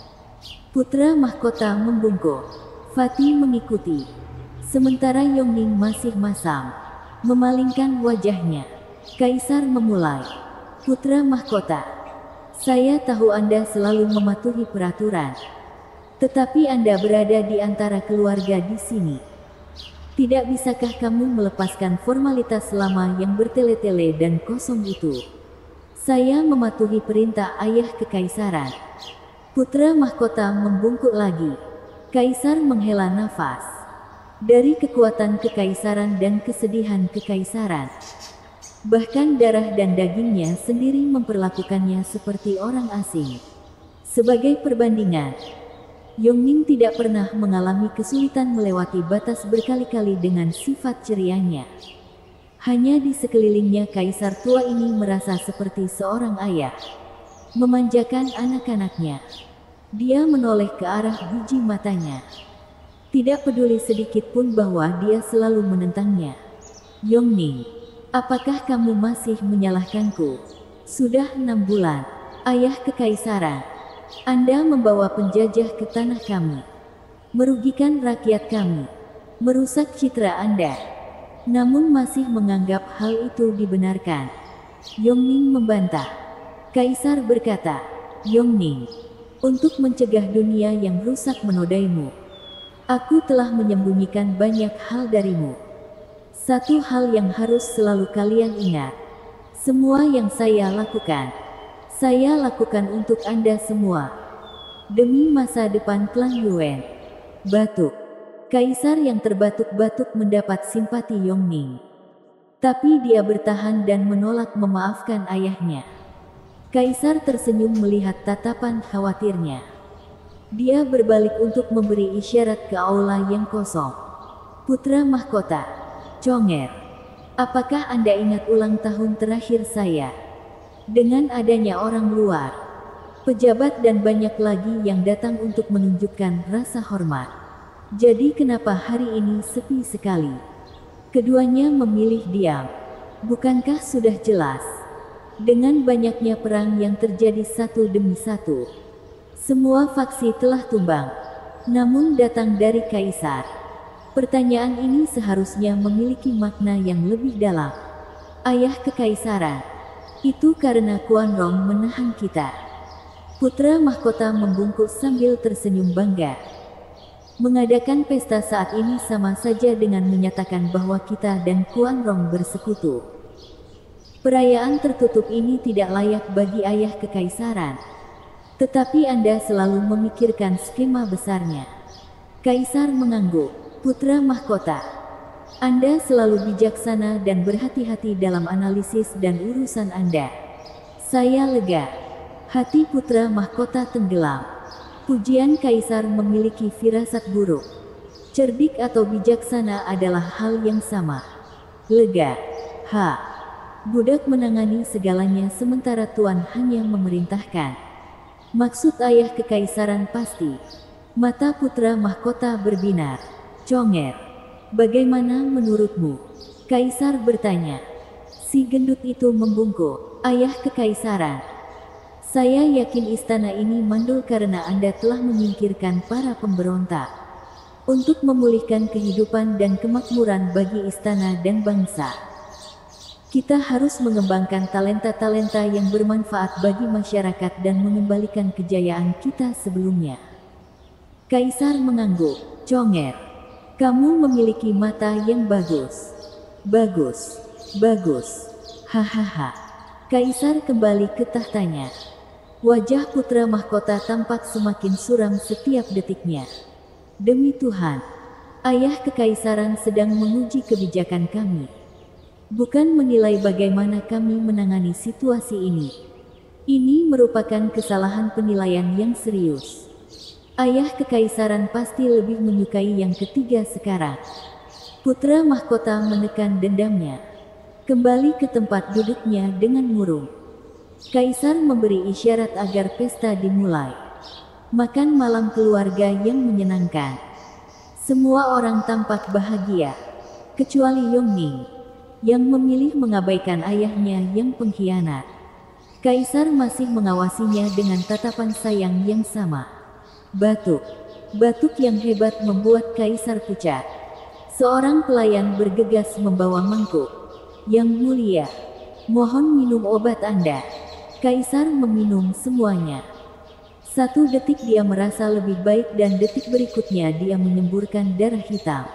Putra mahkota membungkuk. Fatih mengikuti. Sementara Yongning masih masam, memalingkan wajahnya. Kaisar memulai. Putra mahkota, saya tahu Anda selalu mematuhi peraturan. Tetapi Anda berada di antara keluarga di sini. Tidak bisakah kamu melepaskan formalitas lama yang bertele-tele dan kosong itu? Saya mematuhi perintah ayah kekaisaran. Putra mahkota membungkuk lagi. Kaisar menghela nafas. Dari kekuatan kekaisaran dan kesedihan kekaisaran. Bahkan darah dan dagingnya sendiri memperlakukannya seperti orang asing. Sebagai perbandingan, Yongning tidak pernah mengalami kesulitan melewati batas berkali-kali dengan sifat cerianya. Hanya di sekelilingnya kaisar tua ini merasa seperti seorang ayah. Memanjakan anak-anaknya. Dia menoleh ke arah biji matanya. Tidak peduli sedikit pun bahwa dia selalu menentangnya. Yongning, apakah kamu masih menyalahkanku? Sudah enam bulan, ayah kekaisaran. Anda membawa penjajah ke tanah kami, merugikan rakyat kami, merusak citra Anda, namun masih menganggap hal itu dibenarkan. Yongning membantah. Kaisar berkata, Yongning, untuk mencegah dunia yang rusak menodaimu, aku telah menyembunyikan banyak hal darimu. Satu hal yang harus selalu kalian ingat, semua yang saya lakukan, saya lakukan untuk Anda semua. Demi masa depan klan Yuan. Batuk. Kaisar yang terbatuk-batuk mendapat simpati Yongning. Tapi dia bertahan dan menolak memaafkan ayahnya. Kaisar tersenyum melihat tatapan khawatirnya. Dia berbalik untuk memberi isyarat ke aula yang kosong. Putra mahkota, Conger, apakah Anda ingat ulang tahun terakhir saya? Dengan adanya orang luar, pejabat dan banyak lagi yang datang untuk menunjukkan rasa hormat. Jadi kenapa hari ini sepi sekali? Keduanya memilih diam. Bukankah sudah jelas? Dengan banyaknya perang yang terjadi satu demi satu, semua faksi telah tumbang. Namun datang dari kaisar. Pertanyaan ini seharusnya memiliki makna yang lebih dalam. Ayah kekaisaran. Itu karena Quan Rong menahan kita. Putra mahkota membungkuk sambil tersenyum bangga. Mengadakan pesta saat ini sama saja dengan menyatakan bahwa kita dan Quan Rong bersekutu. Perayaan tertutup ini tidak layak bagi ayah kekaisaran. Tetapi Anda selalu memikirkan skema besarnya. Kaisar mengangguk. Putra mahkota, Anda selalu bijaksana dan berhati-hati dalam analisis dan urusan Anda. Saya lega. Hati putra mahkota tenggelam. Pujian kaisar memiliki firasat buruk. Cerdik atau bijaksana adalah hal yang sama. Lega. Ha. Budak menangani segalanya sementara tuan hanya memerintahkan. Maksud ayah kekaisaran pasti. Mata putra mahkota berbinar. Conger. Bagaimana menurutmu? Kaisar bertanya. Si gendut itu membungkuk. Ayah kekaisaran. Saya yakin istana ini mandul karena Anda telah menyingkirkan para pemberontak. Untuk memulihkan kehidupan dan kemakmuran bagi istana dan bangsa. Kita harus mengembangkan talenta-talenta yang bermanfaat bagi masyarakat dan mengembalikan kejayaan kita sebelumnya. Kaisar mengangguk, conger. Kamu memiliki mata yang bagus. Bagus, bagus. Hahaha. Kaisar kembali ke tahtanya. Wajah putra mahkota tampak semakin suram setiap detiknya. Demi Tuhan, ayah kekaisaran sedang menguji kebijakan kami. Bukan menilai bagaimana kami menangani situasi ini. Ini merupakan kesalahan penilaian yang serius. Ayah kekaisaran pasti lebih menyukai yang ketiga sekarang. Putra mahkota menekan dendamnya. Kembali ke tempat duduknya dengan murung. Kaisar memberi isyarat agar pesta dimulai. Makan malam keluarga yang menyenangkan. Semua orang tampak bahagia, kecuali Yongning, yang memilih mengabaikan ayahnya yang pengkhianat. Kaisar masih mengawasinya dengan tatapan sayang yang sama. Batuk, batuk yang hebat membuat Kaisar pucat. Seorang pelayan bergegas membawa mangkuk. Yang mulia, mohon minum obat Anda. Kaisar meminum semuanya. Satu detik dia merasa lebih baik dan detik berikutnya dia menyemburkan darah hitam.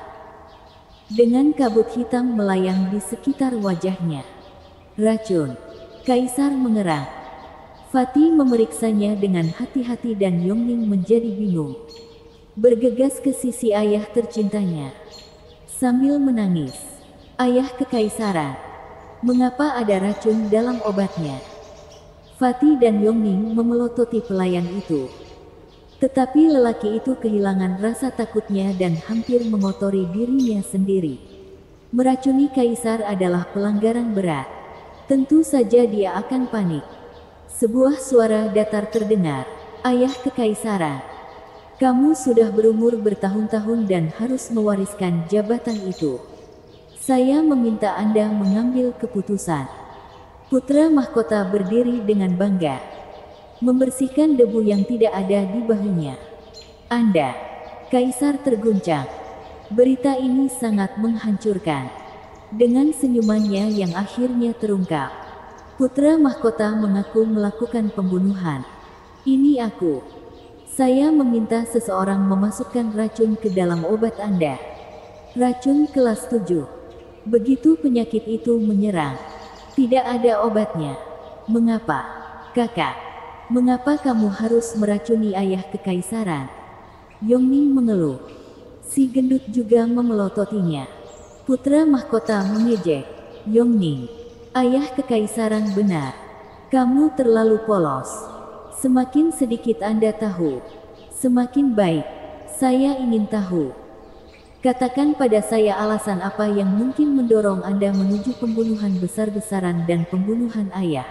Dengan kabut hitam melayang di sekitar wajahnya. Racun. Kaisar mengerang. Fatih memeriksanya dengan hati-hati dan Yongning menjadi bingung. Bergegas ke sisi ayah tercintanya. Sambil menangis. Ayah kekaisaran. Mengapa ada racun dalam obatnya? Fatih dan Yongning memelototi pelayan itu. Tetapi lelaki itu kehilangan rasa takutnya dan hampir mengotori dirinya sendiri. Meracuni kaisar adalah pelanggaran berat. Tentu saja dia akan panik. Sebuah suara datar terdengar. Ayah kekaisaran, kamu sudah berumur bertahun-tahun dan harus mewariskan jabatan itu. Saya meminta Anda mengambil keputusan. Putra mahkota berdiri dengan bangga. Membersihkan debu yang tidak ada di bahunya. Anda, Kaisar terguncang. Berita ini sangat menghancurkan. Dengan senyumannya yang akhirnya terungkap, putra mahkota mengaku melakukan pembunuhan. Ini aku. Saya meminta seseorang memasukkan racun ke dalam obat Anda. Racun kelas tujuh. Begitu penyakit itu menyerang, tidak ada obatnya. Mengapa, kakak? Mengapa kamu harus meracuni ayah kekaisaran? Yongning mengeluh. Si gendut juga memelototinya. Putra mahkota mengejek. Yongning, ayah kekaisaran benar. Kamu terlalu polos. Semakin sedikit Anda tahu, semakin baik. Saya ingin tahu. Katakan pada saya alasan apa yang mungkin mendorong Anda menuju pembunuhan besar-besaran dan pembunuhan ayah.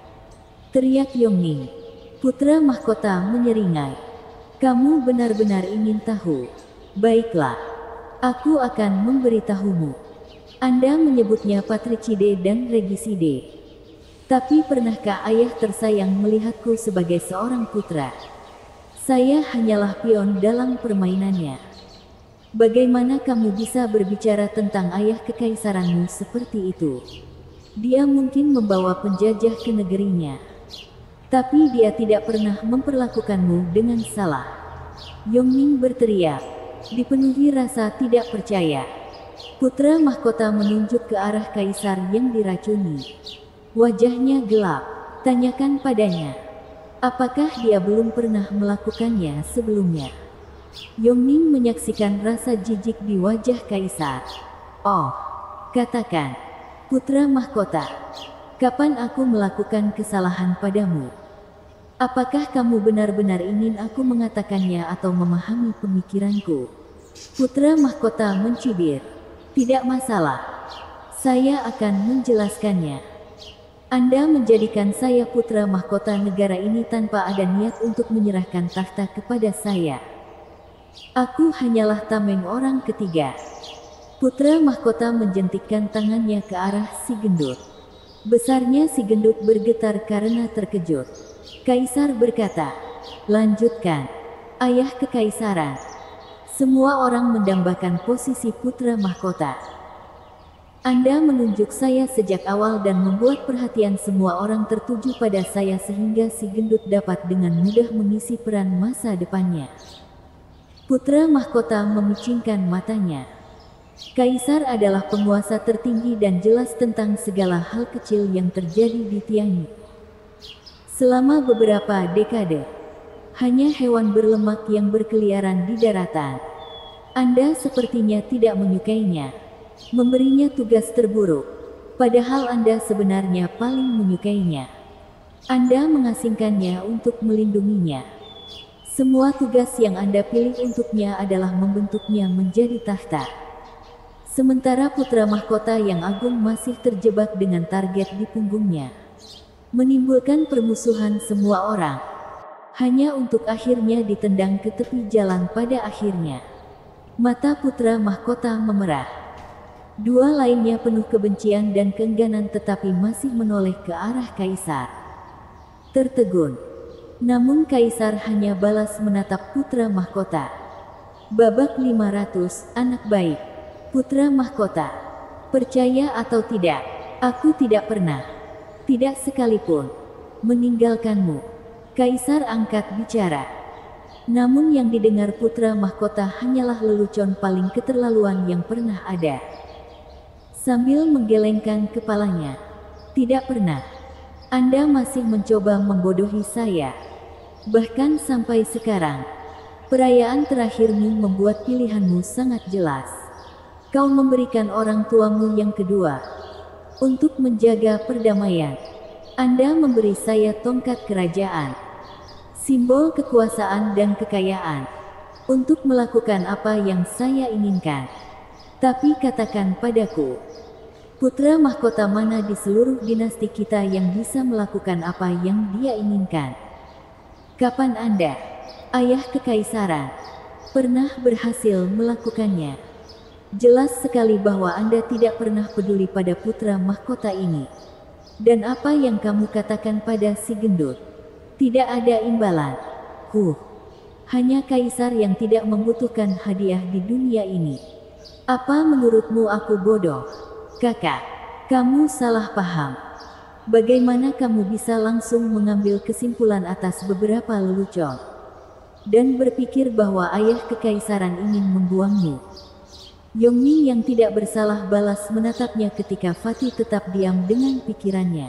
Teriak Yongning. Putra mahkota menyeringai. Kamu benar-benar ingin tahu. Baiklah, aku akan memberitahumu. Anda menyebutnya patricide dan regicide. Tapi pernahkah ayah tersayang melihatku sebagai seorang putra? Saya hanyalah pion dalam permainannya. Bagaimana kamu bisa berbicara tentang ayah kekaisaranmu seperti itu? Dia mungkin membawa penjajah ke negerinya. Tapi dia tidak pernah memperlakukanmu dengan salah. Yongning berteriak, dipenuhi rasa tidak percaya. Putra mahkota menunjuk ke arah kaisar yang diracuni. Wajahnya gelap. Tanyakan padanya. Apakah dia belum pernah melakukannya sebelumnya? Yongning menyaksikan rasa jijik di wajah kaisar. Oh, katakan, putra mahkota, kapan aku melakukan kesalahan padamu? Apakah kamu benar-benar ingin aku mengatakannya atau memahami pemikiranku? Putra mahkota mencibir. Tidak masalah. Saya akan menjelaskannya. Anda menjadikan saya putra mahkota negara ini tanpa ada niat untuk menyerahkan takhta kepada saya. Aku hanyalah tameng orang ketiga. Putra mahkota menjentikkan tangannya ke arah si gendut. Besarnya si gendut bergetar karena terkejut. Kaisar berkata, lanjutkan, ayah kekaisaran. Semua orang mendambakan posisi putra mahkota. Anda menunjuk saya sejak awal dan membuat perhatian semua orang tertuju pada saya sehingga si gendut dapat dengan mudah mengisi peran masa depannya. Putra mahkota memicingkan matanya. Kaisar adalah penguasa tertinggi dan jelas tentang segala hal kecil yang terjadi di Tianyu. Selama beberapa dekade, hanya hewan berlemak yang berkeliaran di daratan. Anda sepertinya tidak menyukainya, memberinya tugas terburuk, padahal Anda sebenarnya paling menyukainya. Anda mengasingkannya untuk melindunginya. Semua tugas yang Anda pilih untuknya adalah membentuknya menjadi tahta. Sementara putra mahkota yang agung masih terjebak dengan target di punggungnya, menimbulkan permusuhan semua orang, hanya untuk akhirnya ditendang ke tepi jalan pada akhirnya. Mata putra mahkota memerah. Dua lainnya penuh kebencian dan keengganan tetapi masih menoleh ke arah kaisar. Tertegun. Namun kaisar hanya balas menatap putra mahkota. Babak lima ratus, anak baik. Putra mahkota. Percaya atau tidak, aku tidak pernah, tidak sekalipun, meninggalkanmu. Kaisar angkat bicara. Namun yang didengar putra mahkota hanyalah lelucon paling keterlaluan yang pernah ada. Sambil menggelengkan kepalanya. Tidak pernah. Anda masih mencoba membodohi saya. Bahkan sampai sekarang. Perayaan terakhirmu membuat pilihanmu sangat jelas. Kau memberikan orang tuamu yang kedua. Untuk menjaga perdamaian. Anda memberi saya tongkat kerajaan. Simbol kekuasaan dan kekayaan. Untuk melakukan apa yang saya inginkan. Tapi katakan padaku. Putra mahkota mana di seluruh dinasti kita yang bisa melakukan apa yang dia inginkan? Kapan Anda, ayah kekaisaran, pernah berhasil melakukannya? Jelas sekali bahwa Anda tidak pernah peduli pada putra mahkota ini. Dan apa yang kamu katakan pada si gendut? Tidak ada imbalan. Huh. Hanya kaisar yang tidak membutuhkan hadiah di dunia ini. Apa menurutmu aku bodoh? Kakak, kamu salah paham. Bagaimana kamu bisa langsung mengambil kesimpulan atas beberapa lelucon? Dan berpikir bahwa ayah kekaisaran ingin membuangmu? Yongning yang tidak bersalah balas menatapnya ketika Fatih tetap diam dengan pikirannya.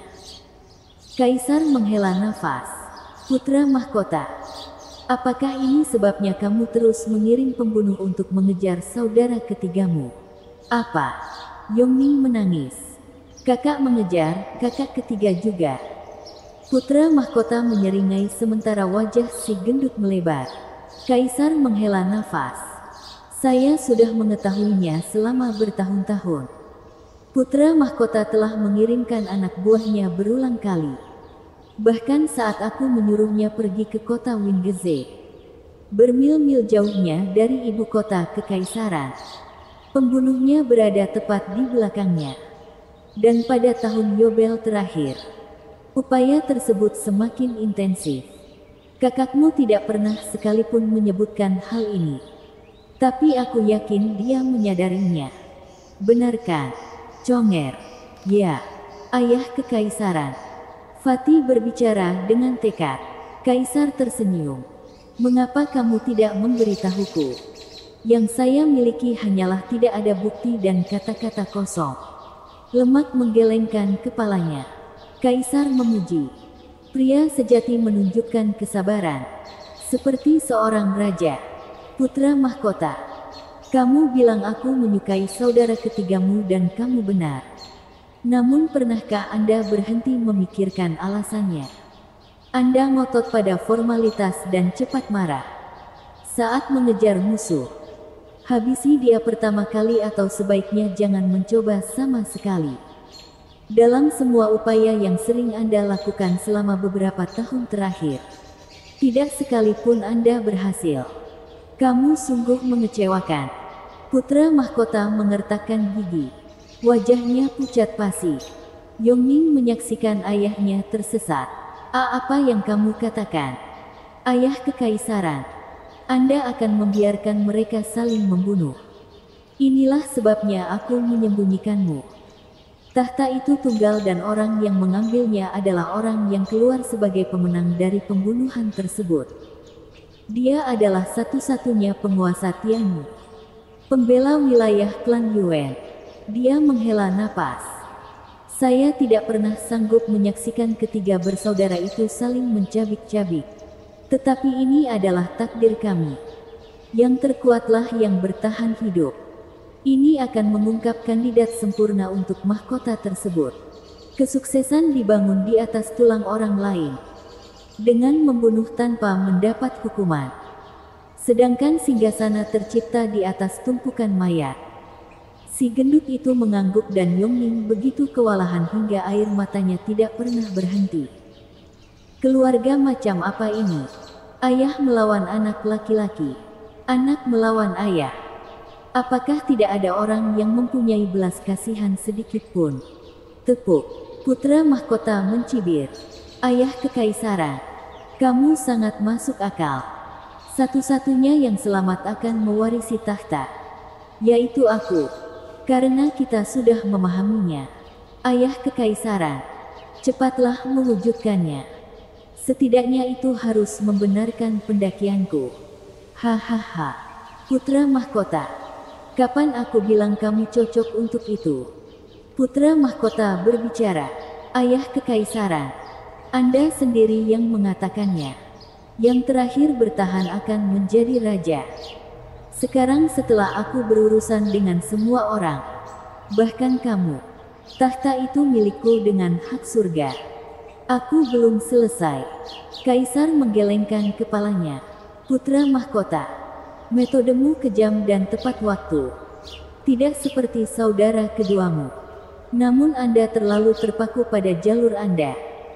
Kaisar menghela nafas. Putra mahkota, apakah ini sebabnya kamu terus mengirim pembunuh untuk mengejar saudara ketigamu? Apa? Yongning menangis. Kakak mengejar, kakak ketiga juga. Putra mahkota menyeringai sementara wajah si gendut melebar. Kaisar menghela nafas. Saya sudah mengetahuinya selama bertahun-tahun. Putra mahkota telah mengirimkan anak buahnya berulang kali. Bahkan saat aku menyuruhnya pergi ke kota Wingeze. Bermil-mil jauhnya dari ibu kota kekaisaran. Pembunuhnya berada tepat di belakangnya. Dan pada tahun Yobel terakhir, upaya tersebut semakin intensif. Kakakmu tidak pernah sekalipun menyebutkan hal ini. Tapi aku yakin dia menyadarinya. Benarkan? Conger. Ya, ayah kekaisaran. Fatih berbicara dengan tekad. Kaisar tersenyum. Mengapa kamu tidak memberitahuku? Yang saya miliki hanyalah tidak ada bukti dan kata-kata kosong. Lemak menggelengkan kepalanya. Kaisar memuji. Pria sejati menunjukkan kesabaran. Seperti seorang raja. Putra mahkota. Kamu bilang aku menyukai saudara ketigamu dan kamu benar. Namun pernahkah Anda berhenti memikirkan alasannya? Anda ngotot pada formalitas dan cepat marah. Saat mengejar musuh. Habisi dia pertama kali atau sebaiknya jangan mencoba sama sekali. Dalam semua upaya yang sering Anda lakukan selama beberapa tahun terakhir. Tidak sekalipun Anda berhasil. Kamu sungguh mengecewakan. Putra mahkota mengertakkan gigi. Wajahnya pucat pasi. Yongning menyaksikan ayahnya tersesat. A apa yang kamu katakan? Ayah kekaisaran. Anda akan membiarkan mereka saling membunuh. Inilah sebabnya aku menyembunyikanmu. Tahta itu tunggal dan orang yang mengambilnya adalah orang yang keluar sebagai pemenang dari pembunuhan tersebut. Dia adalah satu-satunya penguasa Tianyu. Pembela wilayah klan Yuan. Dia menghela napas. Saya tidak pernah sanggup menyaksikan ketiga bersaudara itu saling mencabik-cabik. Tetapi ini adalah takdir kami. Yang terkuatlah yang bertahan hidup. Ini akan mengungkap kandidat sempurna untuk mahkota tersebut. Kesuksesan dibangun di atas tulang orang lain. Dengan membunuh tanpa mendapat hukuman. Sedangkan singgasana tercipta di atas tumpukan mayat. Si gendut itu mengangguk dan Yongning begitu kewalahan hingga air matanya tidak pernah berhenti. Keluarga macam apa ini? Ayah melawan anak laki-laki. Anak melawan ayah. Apakah tidak ada orang yang mempunyai belas kasihan sedikit pun? Tepuk. Putra mahkota mencibir. Ayah kekaisaran. Kamu sangat masuk akal. Satu-satunya yang selamat akan mewarisi tahta. Yaitu aku. Karena kita sudah memahaminya. Ayah kekaisaran. Cepatlah mewujudkannya. Setidaknya itu harus membenarkan pendakianku. Hahaha. Putra mahkota. Kapan aku bilang kamu cocok untuk itu? Putra mahkota berbicara. Ayah kekaisaran. Anda sendiri yang mengatakannya. Yang terakhir bertahan akan menjadi raja. Sekarang setelah aku berurusan dengan semua orang. Bahkan kamu. Tahta itu milikku dengan hak surga. Aku belum selesai. Kaisar menggelengkan kepalanya. Putra mahkota. Metodemu kejam dan tepat waktu. Tidak seperti saudara keduamu. Namun Anda terlalu terpaku pada jalur Anda.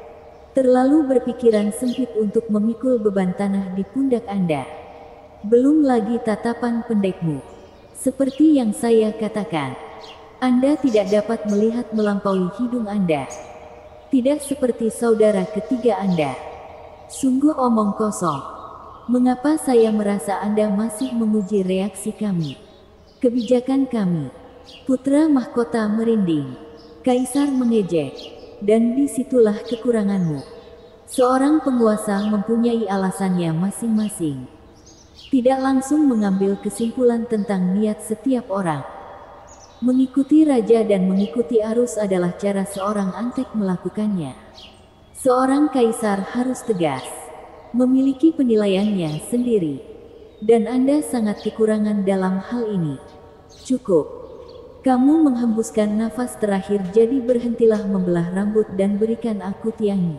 Terlalu berpikiran sempit untuk memikul beban tanah di pundak Anda. Belum lagi tatapan pendekmu. Seperti yang saya katakan. Anda tidak dapat melihat melampaui hidung Anda. Tidak seperti saudara ketiga Anda. Sungguh omong kosong. Mengapa saya merasa Anda masih menguji reaksi kami? Kebijakan kami. Putra mahkota merinding. Kaisar mengejek. Dan disitulah kekuranganmu. Seorang penguasa mempunyai alasannya masing-masing. Tidak langsung mengambil kesimpulan tentang niat setiap orang. Mengikuti raja dan mengikuti arus adalah cara seorang antek melakukannya. Seorang kaisar harus tegas. Memiliki penilaiannya sendiri. Dan Anda sangat kekurangan dalam hal ini. Cukup. Kamu menghembuskan nafas terakhir, jadi berhentilah membelah rambut dan berikan aku Tianyu.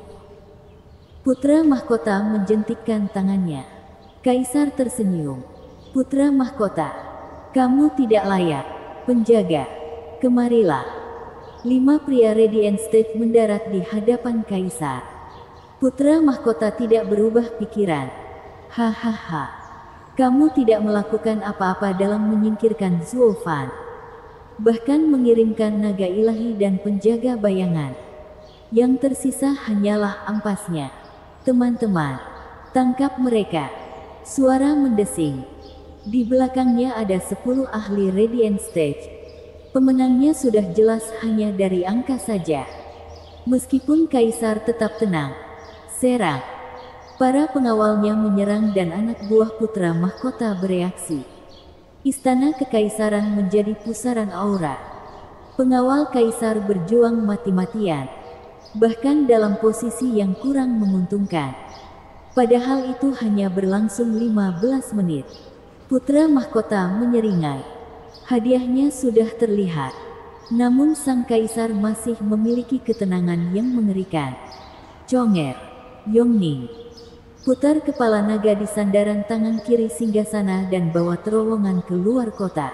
Putra mahkota menjentikkan tangannya. Kaisar tersenyum. Putra mahkota. Kamu tidak layak. Penjaga. Kemarilah. Lima pria Radiant State mendarat di hadapan Kaisar. Putra mahkota tidak berubah pikiran. Hahaha. Kamu tidak melakukan apa-apa dalam menyingkirkan Zhuo Fan. Bahkan mengirimkan naga ilahi dan penjaga bayangan. Yang tersisa hanyalah ampasnya. Teman-teman, tangkap mereka. Suara mendesing. Di belakangnya ada sepuluh ahli Radiant Stage. Pemenangnya sudah jelas hanya dari angka saja. Meskipun Kaisar tetap tenang. Serang. Para pengawalnya menyerang dan anak buah putra mahkota bereaksi. Istana kekaisaran menjadi pusaran aura. Pengawal kaisar berjuang mati-matian. Bahkan dalam posisi yang kurang menguntungkan. Padahal itu hanya berlangsung lima belas menit. Putra mahkota menyeringai. Hadiahnya sudah terlihat. Namun sang kaisar masih memiliki ketenangan yang mengerikan. Conger. Yongning. Putar kepala naga di sandaran tangan kiri singgasana dan bawa terowongan ke luar kota.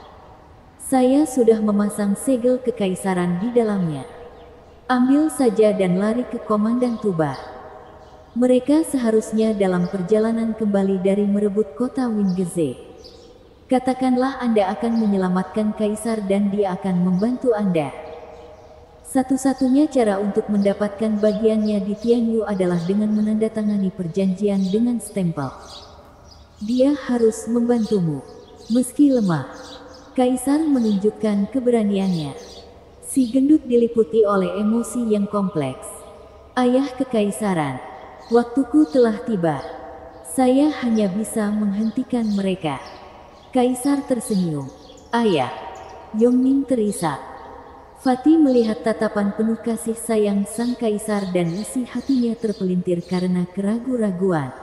Saya sudah memasang segel kekaisaran di dalamnya. Ambil saja dan lari ke Komandan Tuba. Mereka seharusnya dalam perjalanan kembali dari merebut kota Wingeze. Katakanlah Anda akan menyelamatkan kaisar dan dia akan membantu Anda. Satu-satunya cara untuk mendapatkan bagiannya di Tianyu adalah dengan menandatangani perjanjian dengan stempel. Dia harus membantumu, meski lemah. Kaisar menunjukkan keberaniannya. Si gendut diliputi oleh emosi yang kompleks. Ayah kekaisaran, waktuku telah tiba. Saya hanya bisa menghentikan mereka. Kaisar tersenyum. Ayah. Yongning terisak. Fatih melihat tatapan penuh kasih sayang sang kaisar dan isi hatinya terpelintir karena keraguan-raguan.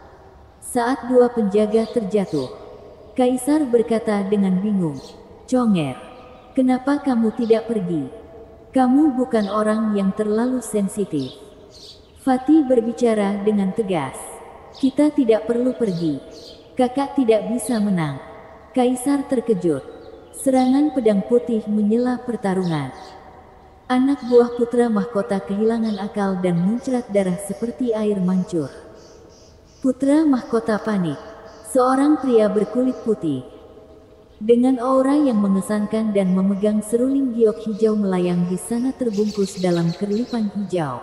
Saat dua penjaga terjatuh, kaisar berkata dengan bingung, "Conger, kenapa kamu tidak pergi? Kamu bukan orang yang terlalu sensitif." Fatih berbicara dengan tegas, "Kita tidak perlu pergi. Kakak tidak bisa menang." Kaisar terkejut. Serangan pedang putih menyela pertarungan. Anak buah putra mahkota kehilangan akal dan muncrat darah seperti air mancur. Putra mahkota panik. Seorang pria berkulit putih dengan aura yang mengesankan dan memegang seruling giok hijau melayang di sana terbungkus dalam kerlipan hijau.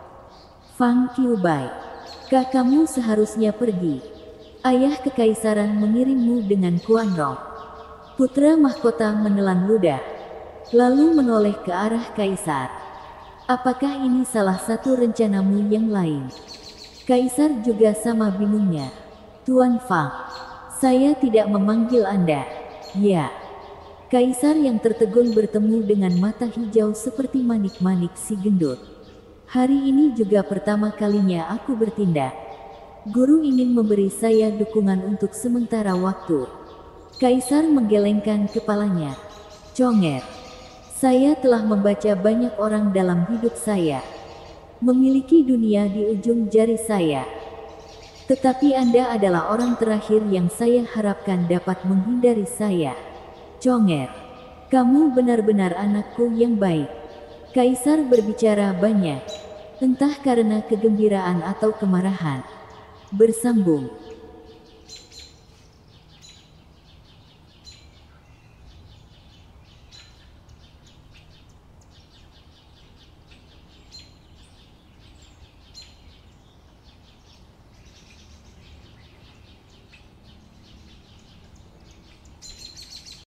Fang Qiubai, kak, kamu seharusnya pergi. Ayah kekaisaran mengirimmu dengan Kuan Rong. Putra mahkota menelan ludah, lalu menoleh ke arah kaisar. Apakah ini salah satu rencanamu yang lain? Kaisar juga sama bingungnya. Tuan Fang, saya tidak memanggil Anda. Ya. Kaisar yang tertegun bertemu dengan mata hijau seperti manik-manik si gendut. Hari ini juga pertama kalinya aku bertindak. Guru ingin memberi saya dukungan untuk sementara waktu. Kaisar menggelengkan kepalanya. Conger, saya telah membaca banyak orang dalam hidup saya. Memiliki dunia di ujung jari saya. Tetapi Anda adalah orang terakhir yang saya harapkan dapat menghindari saya. Conger, kamu benar-benar anakku yang baik. Kaisar berbicara banyak, entah karena kegembiraan atau kemarahan. Bersambung.